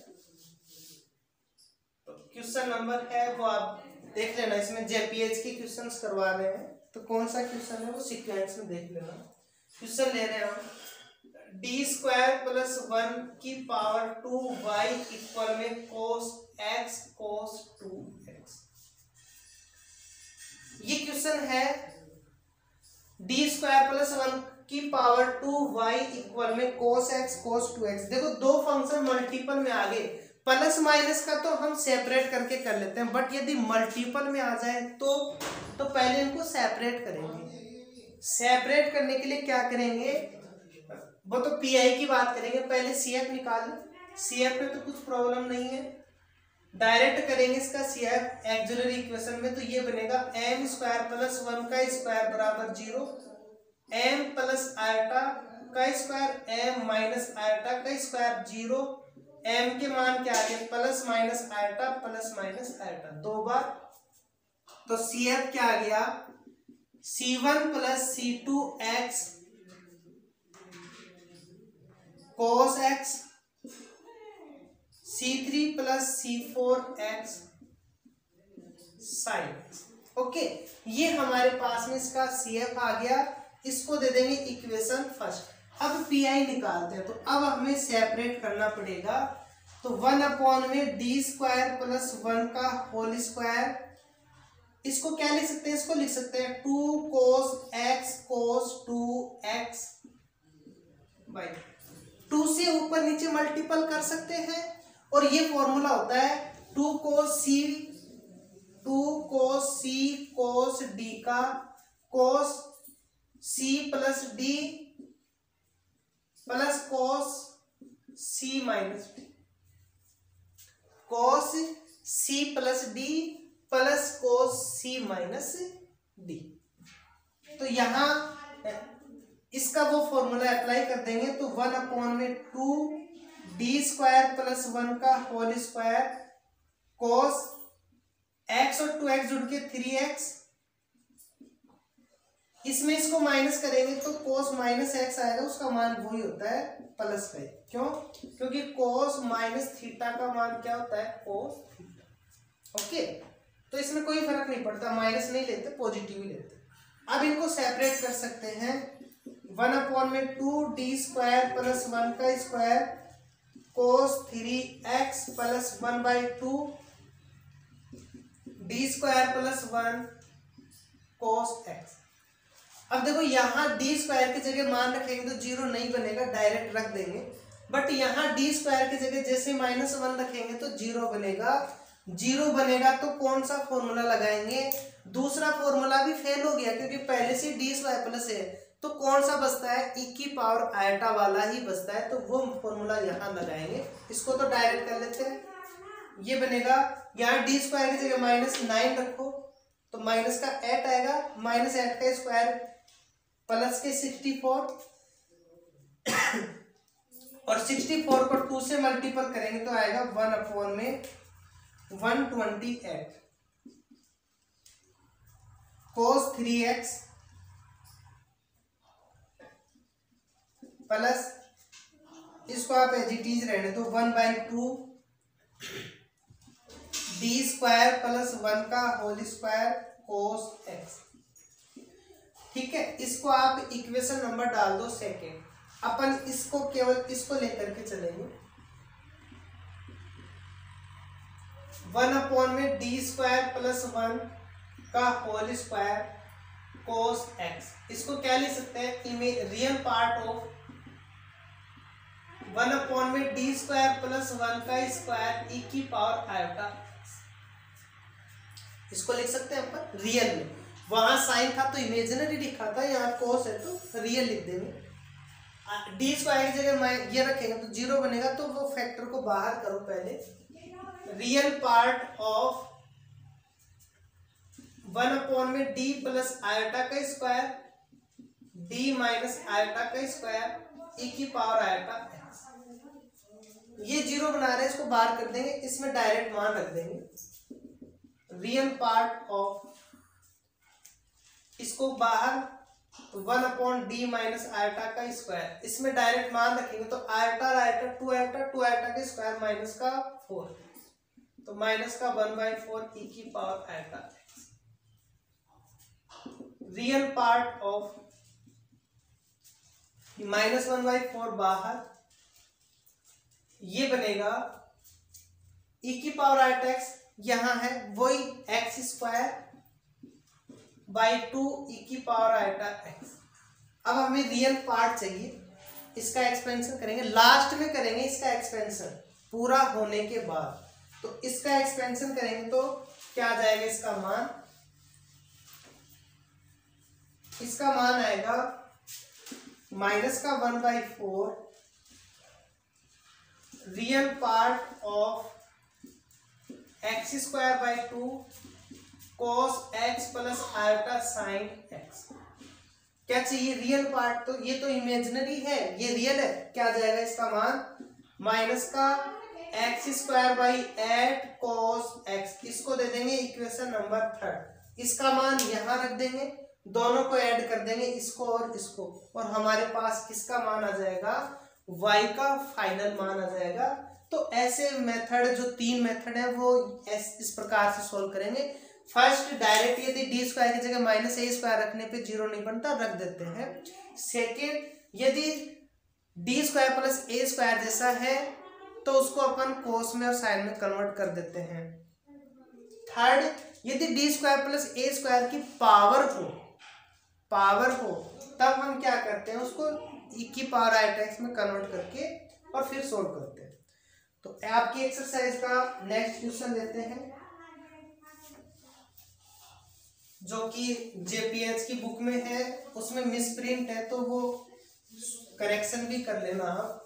A: तो क्वेश्चन नंबर है वो आप देख लेना, इसमें जेपीएच के क्वेश्चंस करवा रहे हैं, तो कौन सा क्वेश्चन है वो सीक्वेंस में देख लेना। क्वेश्चन ले रहे हैं हम, d² प्लस 1 की पावर 2y इक्वल में cos x cos 2x। ये क्वेश्चन है डी स्क्वायर प्लस 1 की पावर 2y इक्वल में cos x cos 2x। देखो दो फंक्शन मल्टीपल में आ गए, प्लस माइनस का तो हम सेपरेट करके कर लेते हैं, बट यदि मल्टीपल में आ जाए तो पहले इनको सेपरेट करेंगे। सेपरेट करने के लिए क्या करेंगे, वो तो पीआई की बात करेंगे, पहले सीएफ निकाल। सीएफ में तो कुछ प्रॉब्लम नहीं है, डायरेक्ट करेंगे इसका सीएफ एक्सिलरी इक्वेशन में, तो ये बनेगा एम स्क्वायर प्लस 1 का स्क्वायर बराबर 0, एम प्लस आयटा का स्क्वायर एम माइनस आयटा का स्क्वायर 0। एम के मान क्या आ गए, प्लस माइनस आयटा दो बार, तो सीएफ क्या आ गया, C1 plus C2x cos x, C3 plus C4x sin x। Okay, ये हमारे पास में इसका CF आ गया, इसको दे देंगे इक्वेशन फर्स्ट। अब पीआई निकालते हैं, तो अब हमें सेपरेट करना पड़ेगा, तो 1 में डी स्क्वायर प्लस 1 का होल स्क्वायर, इसको क्या लिख सकते हैं, इसको लिख सकते हैं 2 cos x cos 2x by 2 से ऊपर नीचे मल्टीपल कर सकते हैं, और ये फॉर्मूला होता है 2 cos c cos d का cos c plus d plus cos c minus d, cos c plus d plus cos c minus d। तो यहां इसका वो फॉर्मूला अप्लाई कर देंगे, तो 1 में 2 डी स्क्वायर प्लस 1 का होल स्क्वायर cos x और 2x जुड़ के 3x, इसमें इसको माइनस करेंगे तो cos माइनस एक्स आएगा, उसका मान वही होता है प्लस का। क्यों, क्योंकि cos माइनस थीटा का मान क्या होता है, cos थीटा। ओके, तो इसमें कोई फर्क नहीं पड़ता, माइनस नहीं लेते, पॉजिटिव ही लेते। अब इनको सेपरेट कर सकते हैं, 1 में 2 डी स्क्वायर प्लस 1 का square cos 3x plus 1/2 D square plus 1 cos x। अब देखो यहाँ डी स्क्वायर की जगह मान रखेंगे तो 0 नहीं बनेगा, डायरेक्ट रख देंगे, बट यहाँ डी स्क्वायर की जगह जैसे -1 रखेंगे तो 0 बनेगा। 0 बनेगा तो कौन सा फॉर्मूला लगाएंगे, दूसरा फॉर्मूला भी फेल हो गया, क्योंकि पहले से डी स्क्वायर प्लस है, तो कौन सा बचता है, e की पावर आयटा वाला ही बचता है, तो वो फॉर्मूला यहाँ लगाएंगे। इसको तो डायरेक्ट कर लेते हैं, ये बनेगा, यहाँ डी स्क्वायर की जगह -9 रखो तो माइनस का 8 आएगा, -8 का स्क्वायर प्लस के 64 और 64 को 2 से मल्टीपल करेंगे तो आएगा 1 में 128 cos 3x प्लस, इसको आप एजिटीज रहने तो 1/2 डी स्क्वायर प्लस 1 का होल स्क्वायर cos x। ठीक है, इसको आप इक्वेशन नंबर डाल दो सेकेंड, अपन इसको केवल इसको लेकर के चलेंगे। 1 में डी स्क्वायर प्लस 1 का होल स्क्वायर cos x, इसको क्या लिख सकते हैं, रियल पार्ट ऑफ 1 में डी स्क्वायर प्लस 1 का स्क्वायर e की पावर आयोटा, इसको लिख सकते हैं अपन रियल में। वहां साइन था तो इमेजिनरी लिखा था, यहाँ cos है तो रियल लिख देंगे। डी स्क्वायर की जगह ये रखेंगे तो 0 बनेगा, तो वो फैक्टर को बाहर करो पहले। रियल पार्ट ऑफ 1 में डी प्लस आयोटा का स्क्वायर डी माइनस आयोटा का स्क्वायर e की पावर आयोटा x, ये 0 बना रहे हैं, इसको बाहर कर देंगे, इसमें डायरेक्ट मान रख देंगे। रियल पार्ट ऑफ, इसको बाहर 1 डी माइनस आयोटा का स्क्वायर, इसमें डायरेक्ट मान रखेंगे तो आयोटा आयोटा 2 आयोटा का स्क्वायर माइनस का 4, तो माइनस का 1/4 e की power iota x। Real part of -1/4 बाहर, ये बनेगा e की पावर आयोटा x, यहां है वही x स्क्वायर बाई 2 e की पावर आइटा x। अब हमें रियल पार्ट चाहिए, इसका एक्सपेंशन करेंगे, लास्ट में करेंगे इसका एक्सपेंशन पूरा होने के बाद। तो इसका एक्सपेंशन करेंगे तो क्या आ जाएगा, इसका मान आएगा माइनस का 1/4 real part of x² 2 cos x plus iota sine x। क्या चाहिए, रियल पार्ट। तो ये तो इमेजिनरी है, ये रियल है, क्या आ जाएगा इसका मान माइनस का x² 8 cos x। इसको दे देंगे इक्वेशन नंबर 3। इसका मान यहां रख देंगे, दोनों को ऐड कर देंगे, इसको और इसको, और हमारे पास किसका मान आ जाएगा, y का फाइनल मान आ जाएगा। तो ऐसे मेथड, जो 3 मेथड है वो इस प्रकार से सोल्व करेंगे। फर्स्ट डायरेक्ट, यदि d² की जगह -a² रखने पे 0 नहीं बनता, रख देते हैं। सेकेंड, यदि d² प्लस a² जैसा है तो उसको अपन कोस में और साइन में कन्वर्ट कर देते हैं। थर्ड, यदि d² प्लस a² की पावर हो तब हम क्या करते हैं, उसको e की पावर आइटा x में कन्वर्ट करके और फिर सोल्व करते हैं। तो आपकी एक्सरसाइज का नेक्स्ट क्वेश्चन लेते हैं, जो कि जेपीएच की बुक में है, उसमें मिसप्रिंट है तो वो करेक्शन भी कर लेना आप।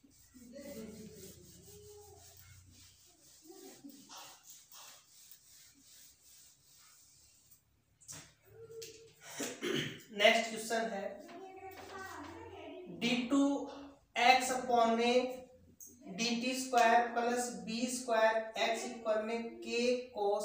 A: नेक्स्ट क्वेश्चन है d2x अपॉन में dt² plus b² x equal में k cos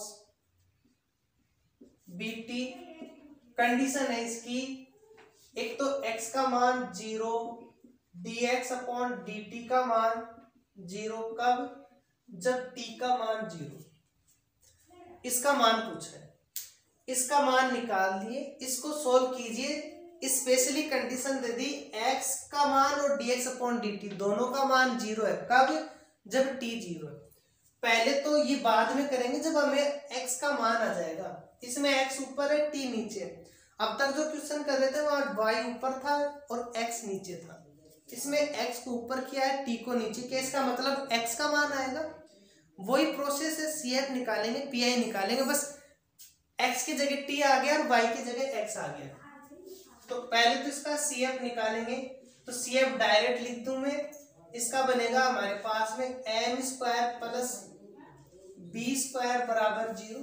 A: bt। कंडीशन है इसकी, एक तो x का मान 0, dx अपॉन dt का मान 0, कब, जब t का मान 0। इसका मान पूछा है, इसका मान निकाल लिए, इसको सोल्व कीजिए। स्पेशली कंडीशन दे दी, x का मान और dx अपॉन dt दोनों का मान 0 है, कब, जब t 0 है। पहले तो ये बाद में करेंगे जब हमें x का मान आ जाएगा। इसमें x ऊपर है, t नीचे है। अब तक जो क्वेश्चन कर रहे थे वहां y ऊपर था और x नीचे था, इसमें x को ऊपर किया है, t को नीचे किया, इसका मतलब x का मान आएगा। वही प्रोसेस है, CF निकालेंगे, PI निकालेंगे, बस x की जगह t आ गया और y की जगह x आ गया। तो पहले तो इसका CF निकालेंगे, तो CF डायरेक्ट लिख दूं मैं, इसका बनेगा हमारे पास में m² प्लस b² बराबर 0।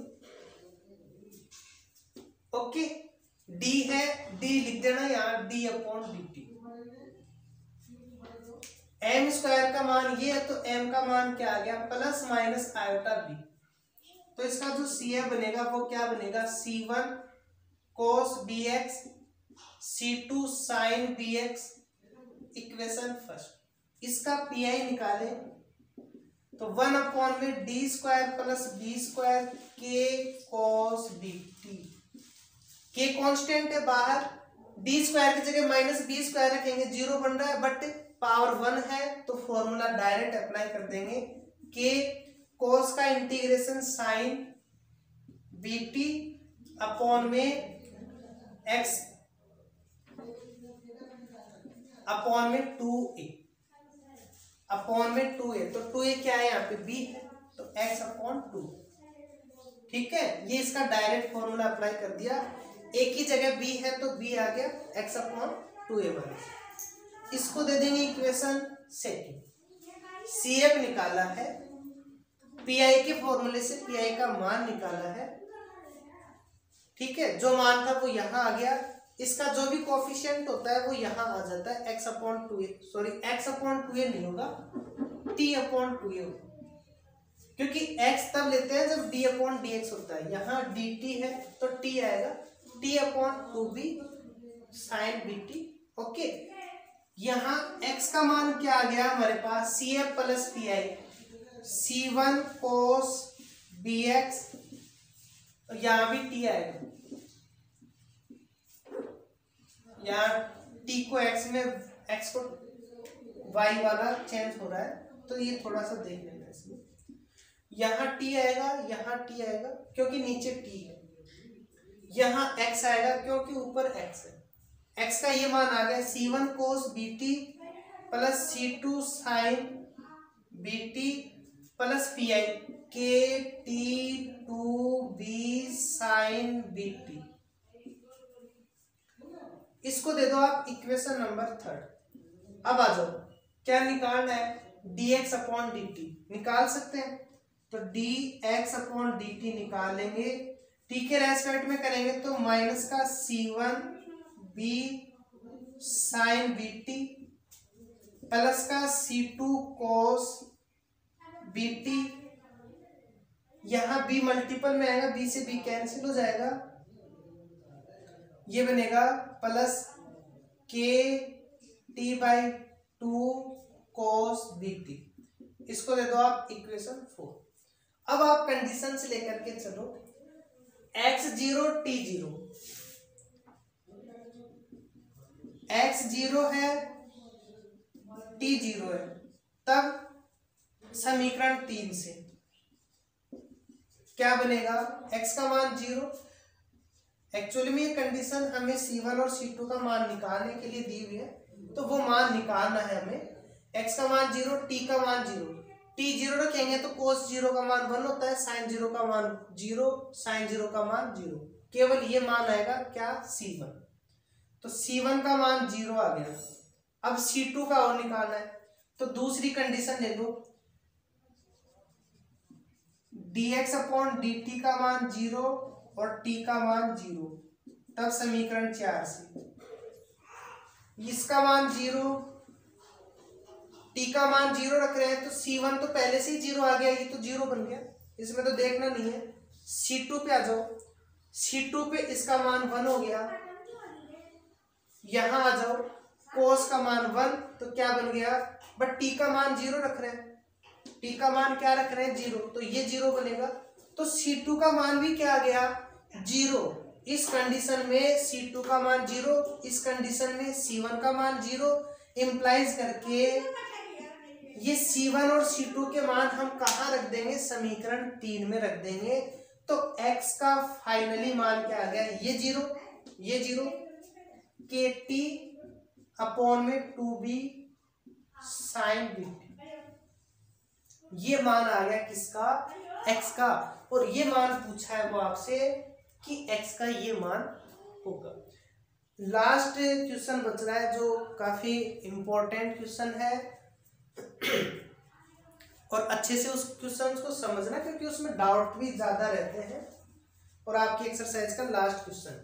A: ओके, d है, d लिख देना यहाँ, d अपॉन dt। m² का मान ये है, तो m का मान क्या आ गया, प्लस माइनस आयोटा b। तो इसका जो CF बनेगा वो क्या बनेगा, c1 cos bx c2 sin bx equation first. इसका PI निकाले तो 1 अपॉन में d² plus b² k cos bt। k constant है बाहर, d² की जगह -b² रखेंगे, 0 बन रहा है, बट पावर 1 है तो फॉर्मूला डायरेक्ट अप्लाई कर देंगे। k cos का इंटीग्रेशन sin bt अपॉन में x अपॉन में 2a, अपॉन में 2a, तो 2a क्या है, यहाँ पे b है, तो x अपॉन 2। ठीक है, ये इसका डायरेक्ट फॉर्मूला अप्लाई कर दिया। a की जगह b है तो b आ गया, x अपॉन 2a बना। इसको दे देंगे इक्वेशन सेकंड। CF निकाला है, PI के फॉर्मूले से PI का मान निकाला है। ठीक है, जो मान था वो यहाँ आ गया, इसका जो भी कोफिशिएंट होता है वो यहाँ आ जाता है, x upon 2a, sorry x upon 2a नहीं होगा, t अपॉन 2a होगा, क्योंकि x तब लेते हैं जब d अपॉन dx होता है। यहाँ dt है तो t आएगा, t upon 2b sine bt। Okay, यहाँ x का मान क्या आ गया हमारे पास, CF plus PI, c1 cos bx, यहाँ भी t आएगा, यहाँ t को x में, x को y वाला चेंज हो रहा है, तो ये थोड़ा सा देख लेना इसमें। यहाँ t आएगा, यहाँ t आएगा, क्योंकि नीचे t है, यहाँ x आएगा क्योंकि ऊपर x है। x का ये मान आ गया c1 cos bt plus c2 sin bt plus pi kt2b sin bt। इसको दे दो आप इक्वेशन नंबर 3। अब आ जाओ, क्या निकालना है, dx अपॉन dt निकाल सकते हैं, तो dx अपॉन dt निकाल लेंगे। t के रेस्पेक्ट में करेंगे तो माइनस का c1 b sign bt plus का c2 cos bt, यहां b मल्टीपल में आएगा, b से b कैंसिल हो जाएगा, ये बनेगा plus k t/2 cos bt। इसको दे दो आप इक्वेशन 4। अब आप कंडीशन से लेकर के चलो, x0 t0, x0 है t0 है, तब समीकरण 3 से क्या बनेगा, x का मान 0। एक्चुअली में ये कंडीशन हमें c1 और c2 का मान निकालने के लिए दी हुई है, तो वो मान निकालना है हमें। x का मान 0, t का मान 0, t 0 रखेंगे तो cos 0 का मान 1 होता है, sin 0 का मान 0, sin 0 का मान 0, केवल ये मान आएगा क्या, c1। तो c1 का मान 0 आ गया। अब c2 का और निकालना है, तो दूसरी कंडीशन ले लो, dx अपॉन dt का मान 0 और t का मान 0, तब समीकरण 4 से इसका मान 0, t का मान 0 रख रहे हैं, तो c1 तो पहले से ही 0 आ गया, ये तो 0 बन गया, इसमें तो देखना नहीं है। c2 पे आ जाओ, c2 पे इसका मान 1 हो गया, यहां आ जाओ, cos का मान 1, तो क्या बन गया, बट t का मान 0 रख रहे हैं, t का मान क्या रख रहे हैं, 0, तो ये 0 बनेगा। तो c2 का मान भी क्या आ गया, 0। इस कंडीशन में c2 का मान 0, इस कंडीशन में c1 का मान 0, इंप्लाइज करके ये c1 और c2 के मान हम कहाँ रख देंगे, समीकरण 3 में रख देंगे। तो x का फाइनली मान क्या आ गया, ये 0, ये 0, kt अपॉन में 2b साइन bt, ये मान आ गया किसका, x का। और ये मान पूछा है वो आपसे कि x का ये मान होगा। लास्ट क्वेश्चन बच रहा है जो काफी इंपॉर्टेंट क्वेश्चन है, और अच्छे से उस क्वेश्चन को समझना क्योंकि उसमें डाउट भी ज्यादा रहते हैं। और आपकी एक्सरसाइज का लास्ट क्वेश्चन,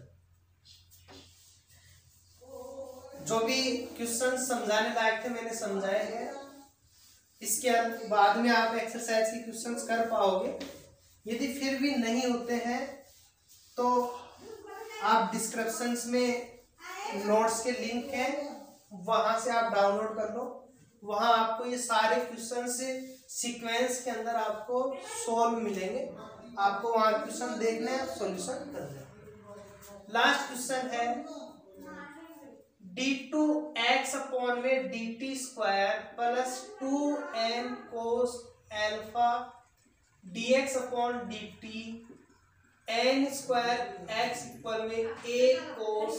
A: जो भी क्वेश्चन समझाने लायक थे मैंने समझाए हैं, इसके बाद में आप एक्सरसाइज के क्वेश्चंस कर पाओगे। यदि फिर भी नहीं होते हैं तो आप डिस्क्रिप्शंस में नोट्स के लिंक हैं, वहां से आप डाउनलोड कर लो, वहां आपको ये सारे क्वेश्चन से सीक्वेंस के अंदर आपको सॉल्व मिलेंगे, आपको वहां क्वेश्चन देखना है, सॉल्यूशन करना है। लास्ट क्वेश्चन है d2x अपॉन में dt square plus 2n cos alpha dx upon dt n square x equal में a cos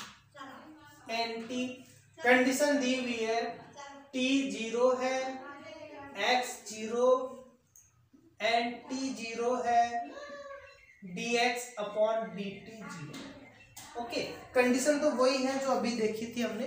A: nt। कंडीशन दी हुई है, t 0 है, x 0, nt 0 है, dx upon dt 0। Okay, condition तो वही है जो अभी देखी थी हमने,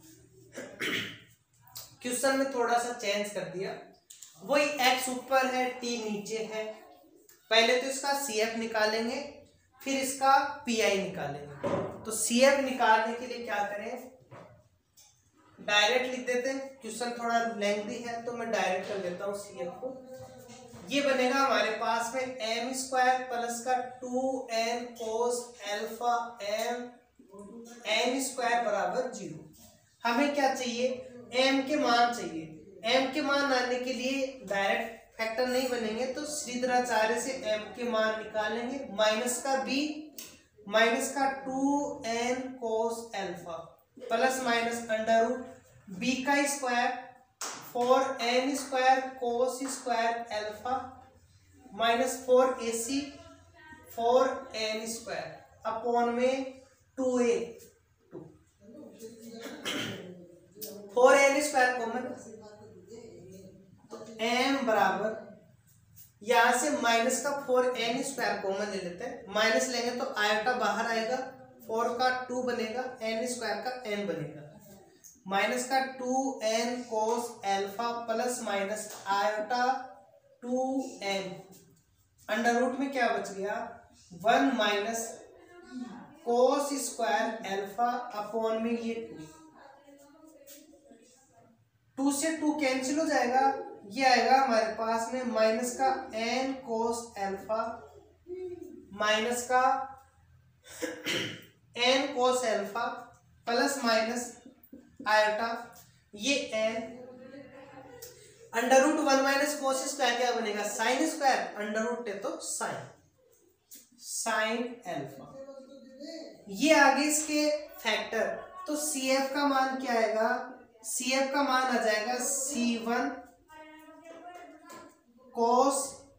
A: क्वेश्चन में थोड़ा सा चेंज कर दिया। वही x ऊपर है, t नीचे है। पहले तो इसका CF निकालेंगे, फिर इसका PI निकालेंगे। तो CF निकालने के लिए क्या करें, डायरेक्ट लिख देते हैं, क्वेश्चन थोड़ा लेंथी है तो मैं डायरेक्ट कर देता हूँ CF को। ये बनेगा हमारे पास में m स्क्वायर प्लस का 2n cos alpha m n square बराबर 0। हमें क्या चाहिए, m के मान चाहिए। m के मान आने के लिए डायरेक्ट फैक्टर नहीं बनेंगे, तो सीधाचार्य से m के मान निकालेंगे। माइनस का b माइनस का 2n cos alpha plus minus under root b का square 4n square cos square alpha minus 4ac 4n square upon में 2a 2 4n स्क्वायर कॉमन, तो m बराबर यहां से माइनस का 4n स्क्वायर कॉमन ले लेते हैं, माइनस लेंगे तो आयोटा बाहर आएगा, 4 का 2 बनेगा, n स्क्वायर का n बनेगा, माइनस का 2n cos alpha plus minus iota 2n, under root में क्या बच गया 1 minus cos square alpha upon में ये 2 से 2 कैंसिल हो जाएगा, ये आएगा हमारे पास में माइनस का n कोस एल्फा माइनस का n cos alpha plus minus iota ये n, under root 1 minus cos square क्या बनेगा साइन स्क्वायर, अंडर रूट है तो साइन एल्फा, ये आगे इसके फैक्टर, तो CF का मान क्या आएगा, CF का मान आ जाएगा C1 cos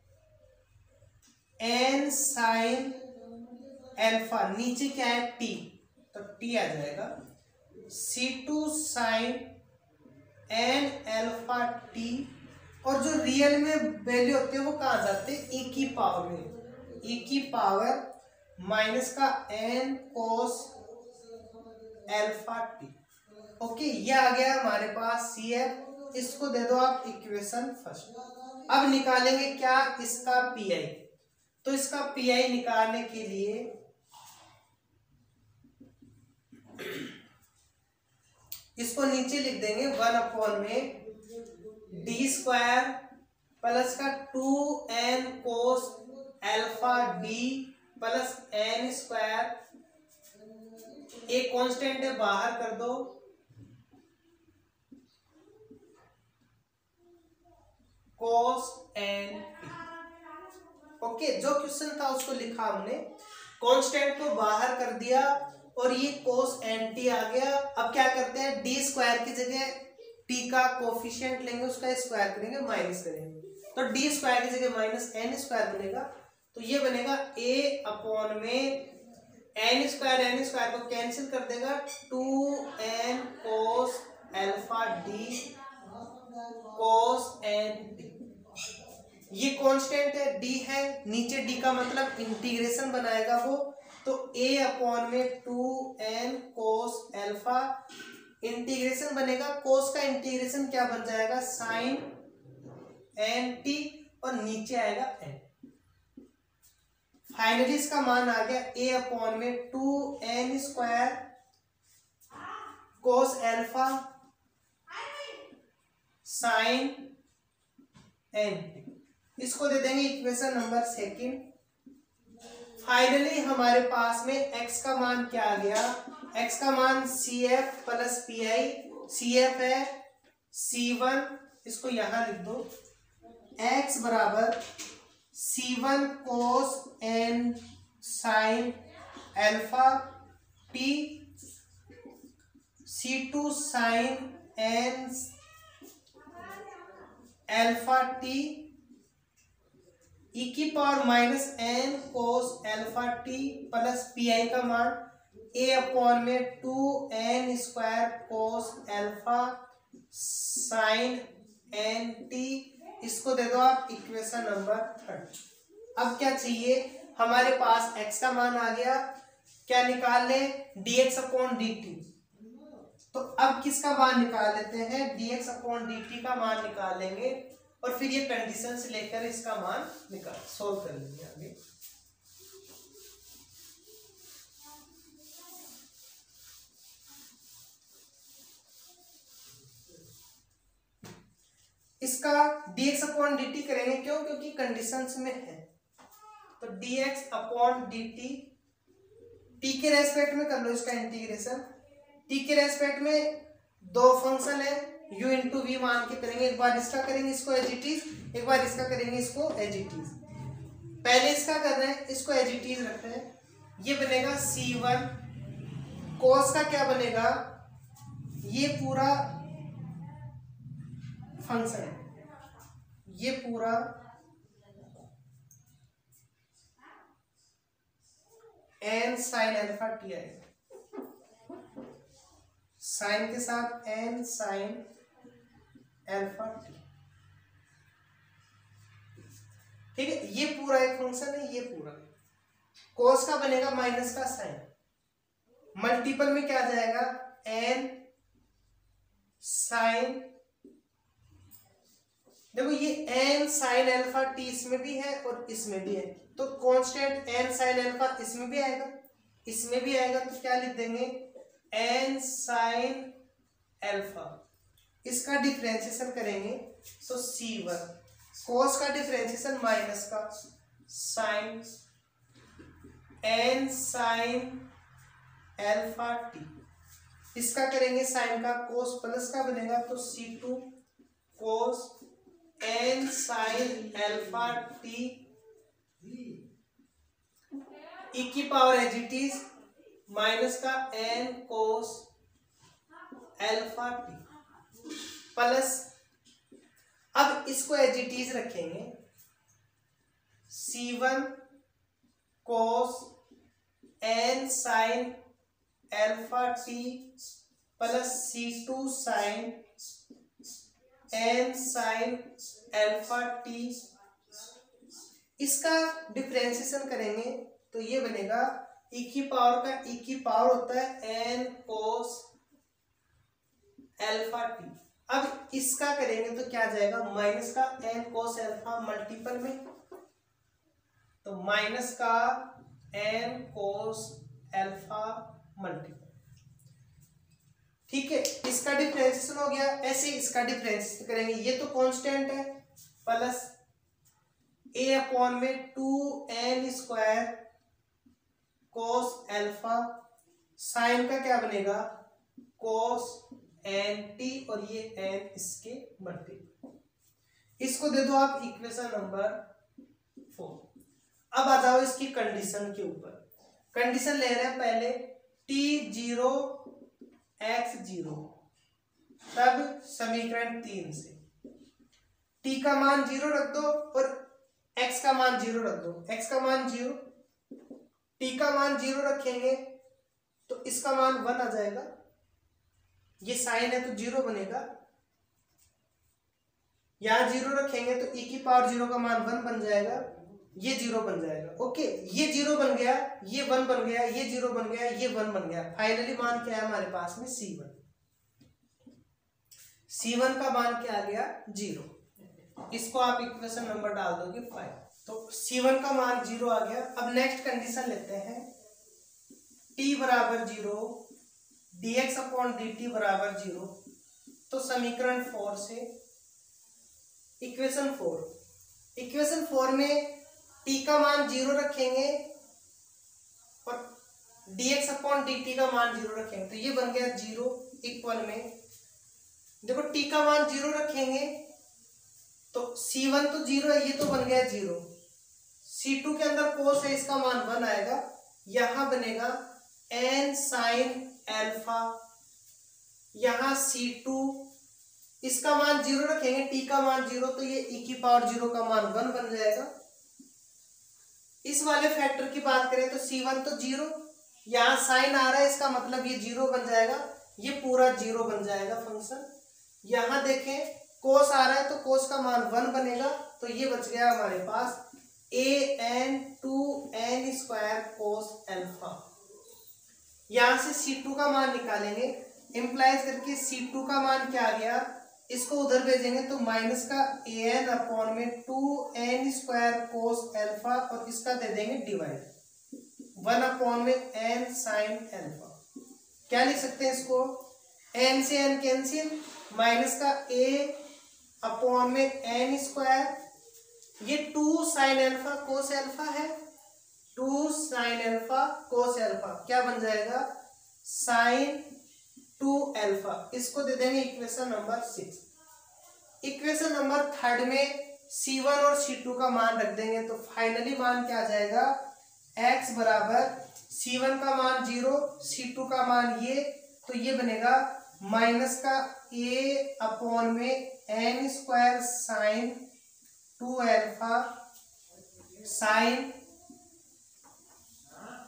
A: n sine alpha, नीचे क्या है t, तो t आ जाएगा C2 sine n alpha t, और जो रियल में वैल्यू होती है वो कहाँ जाते हैं e की पावर में, e की पावर माइनस का n cos alpha t। Okay, ये आ गया हमारे पास CF, इसको दे दो आप इक्वेशन फर्स्ट। अब निकालेंगे क्या इसका PI, तो इसका PI निकालने के लिए इसको नीचे लिख देंगे 1 अपॉन में डी स्क्वायर प्लस का 2n cos alpha D plus n square, एक कांस्टेंट है बाहर कर दो, कोस n t। ओके, जो क्वेश्चन था उसको लिखा हमने, कांस्टेंट को बाहर कर दिया और ये कोस n t आ गया। अब क्या करते हैं, डी स्क्वायर की जगह t का कोफिशिएंट लेंगे, उसका स्क्वायर करेंगे, माइनस करेंगे, तो डी स्क्वायर की जगह माइनस n स्क्वायर बनेगा, तो ये बनेगा a अपॉन में n स्क्वायर को कैंसिल कर देगा, 2n cos alpha D cos n t, ये कांस्टेंट है, d है, नीचे d का मतलब इंटीग्रेशन बनाएगा वो, तो a अपॉन में 2n कोस एल्फा, इंटीग्रेशन बनेगा, कोस का इंटीग्रेशन क्या बन जाएगा साइन n t, और नीचे आएगा n। फाइनली इसका मान आ गया a अपॉन में 2n square cos alpha sine n t, इसको दे देंगे इक्वेशन नंबर सेकंड। फाइनली हमारे पास में x का मान क्या आ गया, x का मान CF प्लस PI, CF है C1, इसको यहां लिख दो, x बराबर C1 cos n sine alpha t, C2 sine n alpha t, e की power minus n cos alpha t plus PI का मान a अपॉन में 2n square cos alpha sine n t, इसको दे दो आप इक्वेशन नंबर थर्ड। अब क्या चाहिए, हमारे पास x का मान आ गया, क्या निकाल ले dx अपॉन dt, तो अब किसका मान निकाल लेते हैं, dx अपॉन dt का मान निकाल लेंगे, और फिर ये कंडीशन से लेकर इसका मान निकाल सोल्व कर लेंगे आगे। इसका dx अपॉन dt करेंगे, क्यों, क्योंकि कंडीशंस में है, तो dx अपॉन dt, t के रेस्पेक्ट में कर लो इसका इंटीग्रेशन, t के रेस्पेक्ट में दो फंक्शन है u इंटू वी मान के करेंगे, एक बार इसका करेंगे इसको एज इट इज, एक बार इसका करेंगे इसको एज इट इज। पहले इसका कर रहे हैं, इसको एज इट इज रख रहे हैं, ये बनेगा C1 कोस का क्या बनेगा, ये पूरा फंक्शन है, ये पूरा एन साइन अल्फा टी आएगा, साइन के साथ एन साइन अल्फा टी। ठीक है, ये पूरा एक फंक्शन है, ये पूरा कोस का बनेगा माइनस का साइन, मल्टीपल में क्या जाएगा एन साइन, देखो ये एन साइन अल्फा टी इसमें भी है और इसमें भी है, तो कांस्टेंट एन साइन अल्फा इसमें भी आएगा, इसमें भी आएगा, तो क्या लिख देंगे एन साइन अल्फा। इसका डिफरेंशिएशन करेंगे तो C1, कोस का डिफरेंशिएशन माइनस का sine n sine alpha t, इसका करेंगे साइन का कोस प्लस का बनेगा तो C2 cos n sine alpha t e की power as it is minus का n cos alpha t plus, अब इसको एज इट इज रखेंगे C1 cos n sine alpha t plus C2 sine n sine alpha t, इसका differentiation करेंगे तो ये बनेगा ई की पावर का ई की पावर होता है एन कोस अल्फा टी। अब इसका करेंगे तो क्या जाएगा माइनस का एन कोस अल्फा मल्टीपल में, तो माइनस का एन कोस अल्फा मल्टीपल। ठीक है, इसका डिफरेंशिएशन हो गया, ऐसे इसका डिफरेंशिएशन करेंगे, ये तो कांस्टेंट है प्लस ए अपॉन में 2n square cos alpha, sign का क्या बनेगा कोस एन टी और ये एन इसके मल्टीपल, इसको दे दो आप इक्वेशन नंबर 4। अब आ जाओ इसकी कंडीशन के ऊपर, कंडीशन ले रहे हैं पहले t0 x0, तब समीकरण 3 से t का मान 0 रख दो और x का मान 0 रख दो, x का मान 0, t का मान 0 रखेंगे तो इसका मान 1 आ जाएगा, ये साइन है तो 0 बनेगा, यहां 0 रखेंगे तो e की पावर 0 का मान 1 बन जाएगा, ये 0 बन जाएगा। ओके, ये 0 बन गया, ये 1 बन गया, ये 0 बन गया, ये 1 बन गया, फाइनली मान क्या है हमारे पास में C1, C1 का मान क्या आ गया 0, इसको आप इक्वेशन नंबर डाल दोगे 5, तो C1 का मान 0 आ गया। अब नेक्स्ट कंडीशन लेते हैं t बराबर 0 dx अपॉन dt बराबर 0, तो समीकरण 4 से इक्वेशन 4 में t का मान 0 रखेंगे और dx अपॉन dt का मान 0 रखेंगे, तो ये बन गया 0 इक्वल में, देखो t का मान 0 रखेंगे तो C1 तो 0 है, ये तो बन गया 0, C2 के अंदर कोस है, इसका मान 1 आएगा, यहां बनेगा n साइन अल्फा, यहां C2 इसका मान 0 रखेंगे, t का मान 0, तो ये e की पावर 0 का मान 1 बन जाएगा। इस वाले फैक्टर की बात करें तो C1 तो 0, यहाँ साइन आ रहा है, इसका मतलब ये 0 बन जाएगा, ये पूरा 0 बन जाएगा फंक्शन। यहाँ देखें कोस आ रहा है तो कोस का मान 1 बनेगा, तो ये बच गया हमारे पास an 2n square cos alpha. यहाँ से C2 का मान निकालेंगे, इंप्लाइज करके C2 का मान क्या आ गया, इसको उधर भेजेंगे तो माइनस का an अपॉन में 2n स्क्वायर कोस अल्फा और इसका दे देंगे डिवाइड 1 अपॉन में n साइन अल्फा। क्या लिख सकते हैं इसको, n से n कैंसिल, माइनस का a अपॉन में n स्क्वायर, ये 2 साइन अल्फा कोस अल्फा है, 2 साइन अल्फा कोस अल्फा क्या बन जाएगा साइन 2 अल्फा, इसको दे देंगे इक्वेशन नंबर 6। इक्वेशन नंबर 3 में C1 और C2 का मान रख देंगे तो फाइनली मान क्या आ जाएगा x बराबर C1 का मान 0, C2 का मान ये, तो ये बनेगा माइनस का a अपॉन में n square sine 2 alpha sine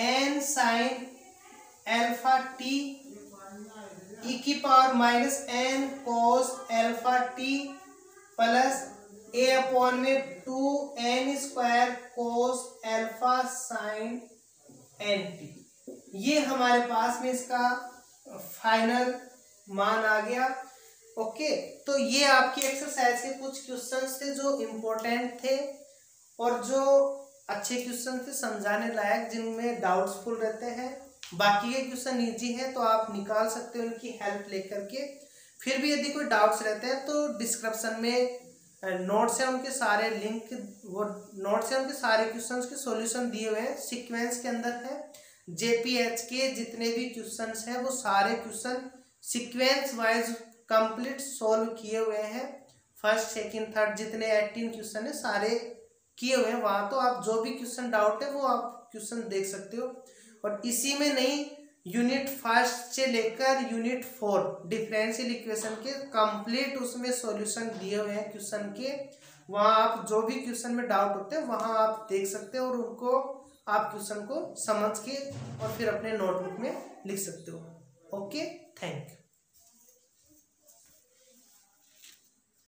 A: n sine alpha t e की power minus n cos alpha t plus a upon में 2n² cos alpha sine n t. ये हमारे पास में इसका फाइनल मान आ गया। ओके, तो ये आपकी एक्सरसाइज के कुछ क्वेश्चंस थे जो इम्पोर्टेंट थे और जो अच्छे क्वेश्चन थे, समझाने लायक, जिनमें डाउट्सफुल रहते हैं। बाकी के क्वेश्चन इजी हैं तो आप निकाल सकते हो उनकी हेल्प लेकर के। फिर भी यदि कोई डाउट्स रहते हैं तो डिस्क्रिप्शन में नोट्स है, उनके सारे लिंक, वो नोट्स है उनके सारे क्वेश्चंस के सॉल्यूशन दिए हुए हैं, सीक्वेंस के अंदर है। जेपीएच के जितने भी क्वेश्चंस हैं वो सारे question sequence wise complete solve किए हुए हैं। फर्स्ट सेकंड थर्ड जितने 18 क्वेश्चन है सारे किए हुए हैं वहाँ। तो आप जो भी क्वेश्चन डाउट है वो आप क्वेश्चन देख सकते हो। और इसी में नहीं, यूनिट फर्स्ट से लेकर यूनिट 4 डिफरेंशियल इक्वेशन के कंप्लीट उसमें सॉल्यूशन दिए हुए हैं क्वेश्चन के। वहाँ आप जो भी क्वेश्चन में डाउट होते हैं वहाँ आप देख सकते हो और उनको आप क्वेश्चन को समझ के और फिर अपने नोटबुक में लिख सकते हो। Okay, thank you.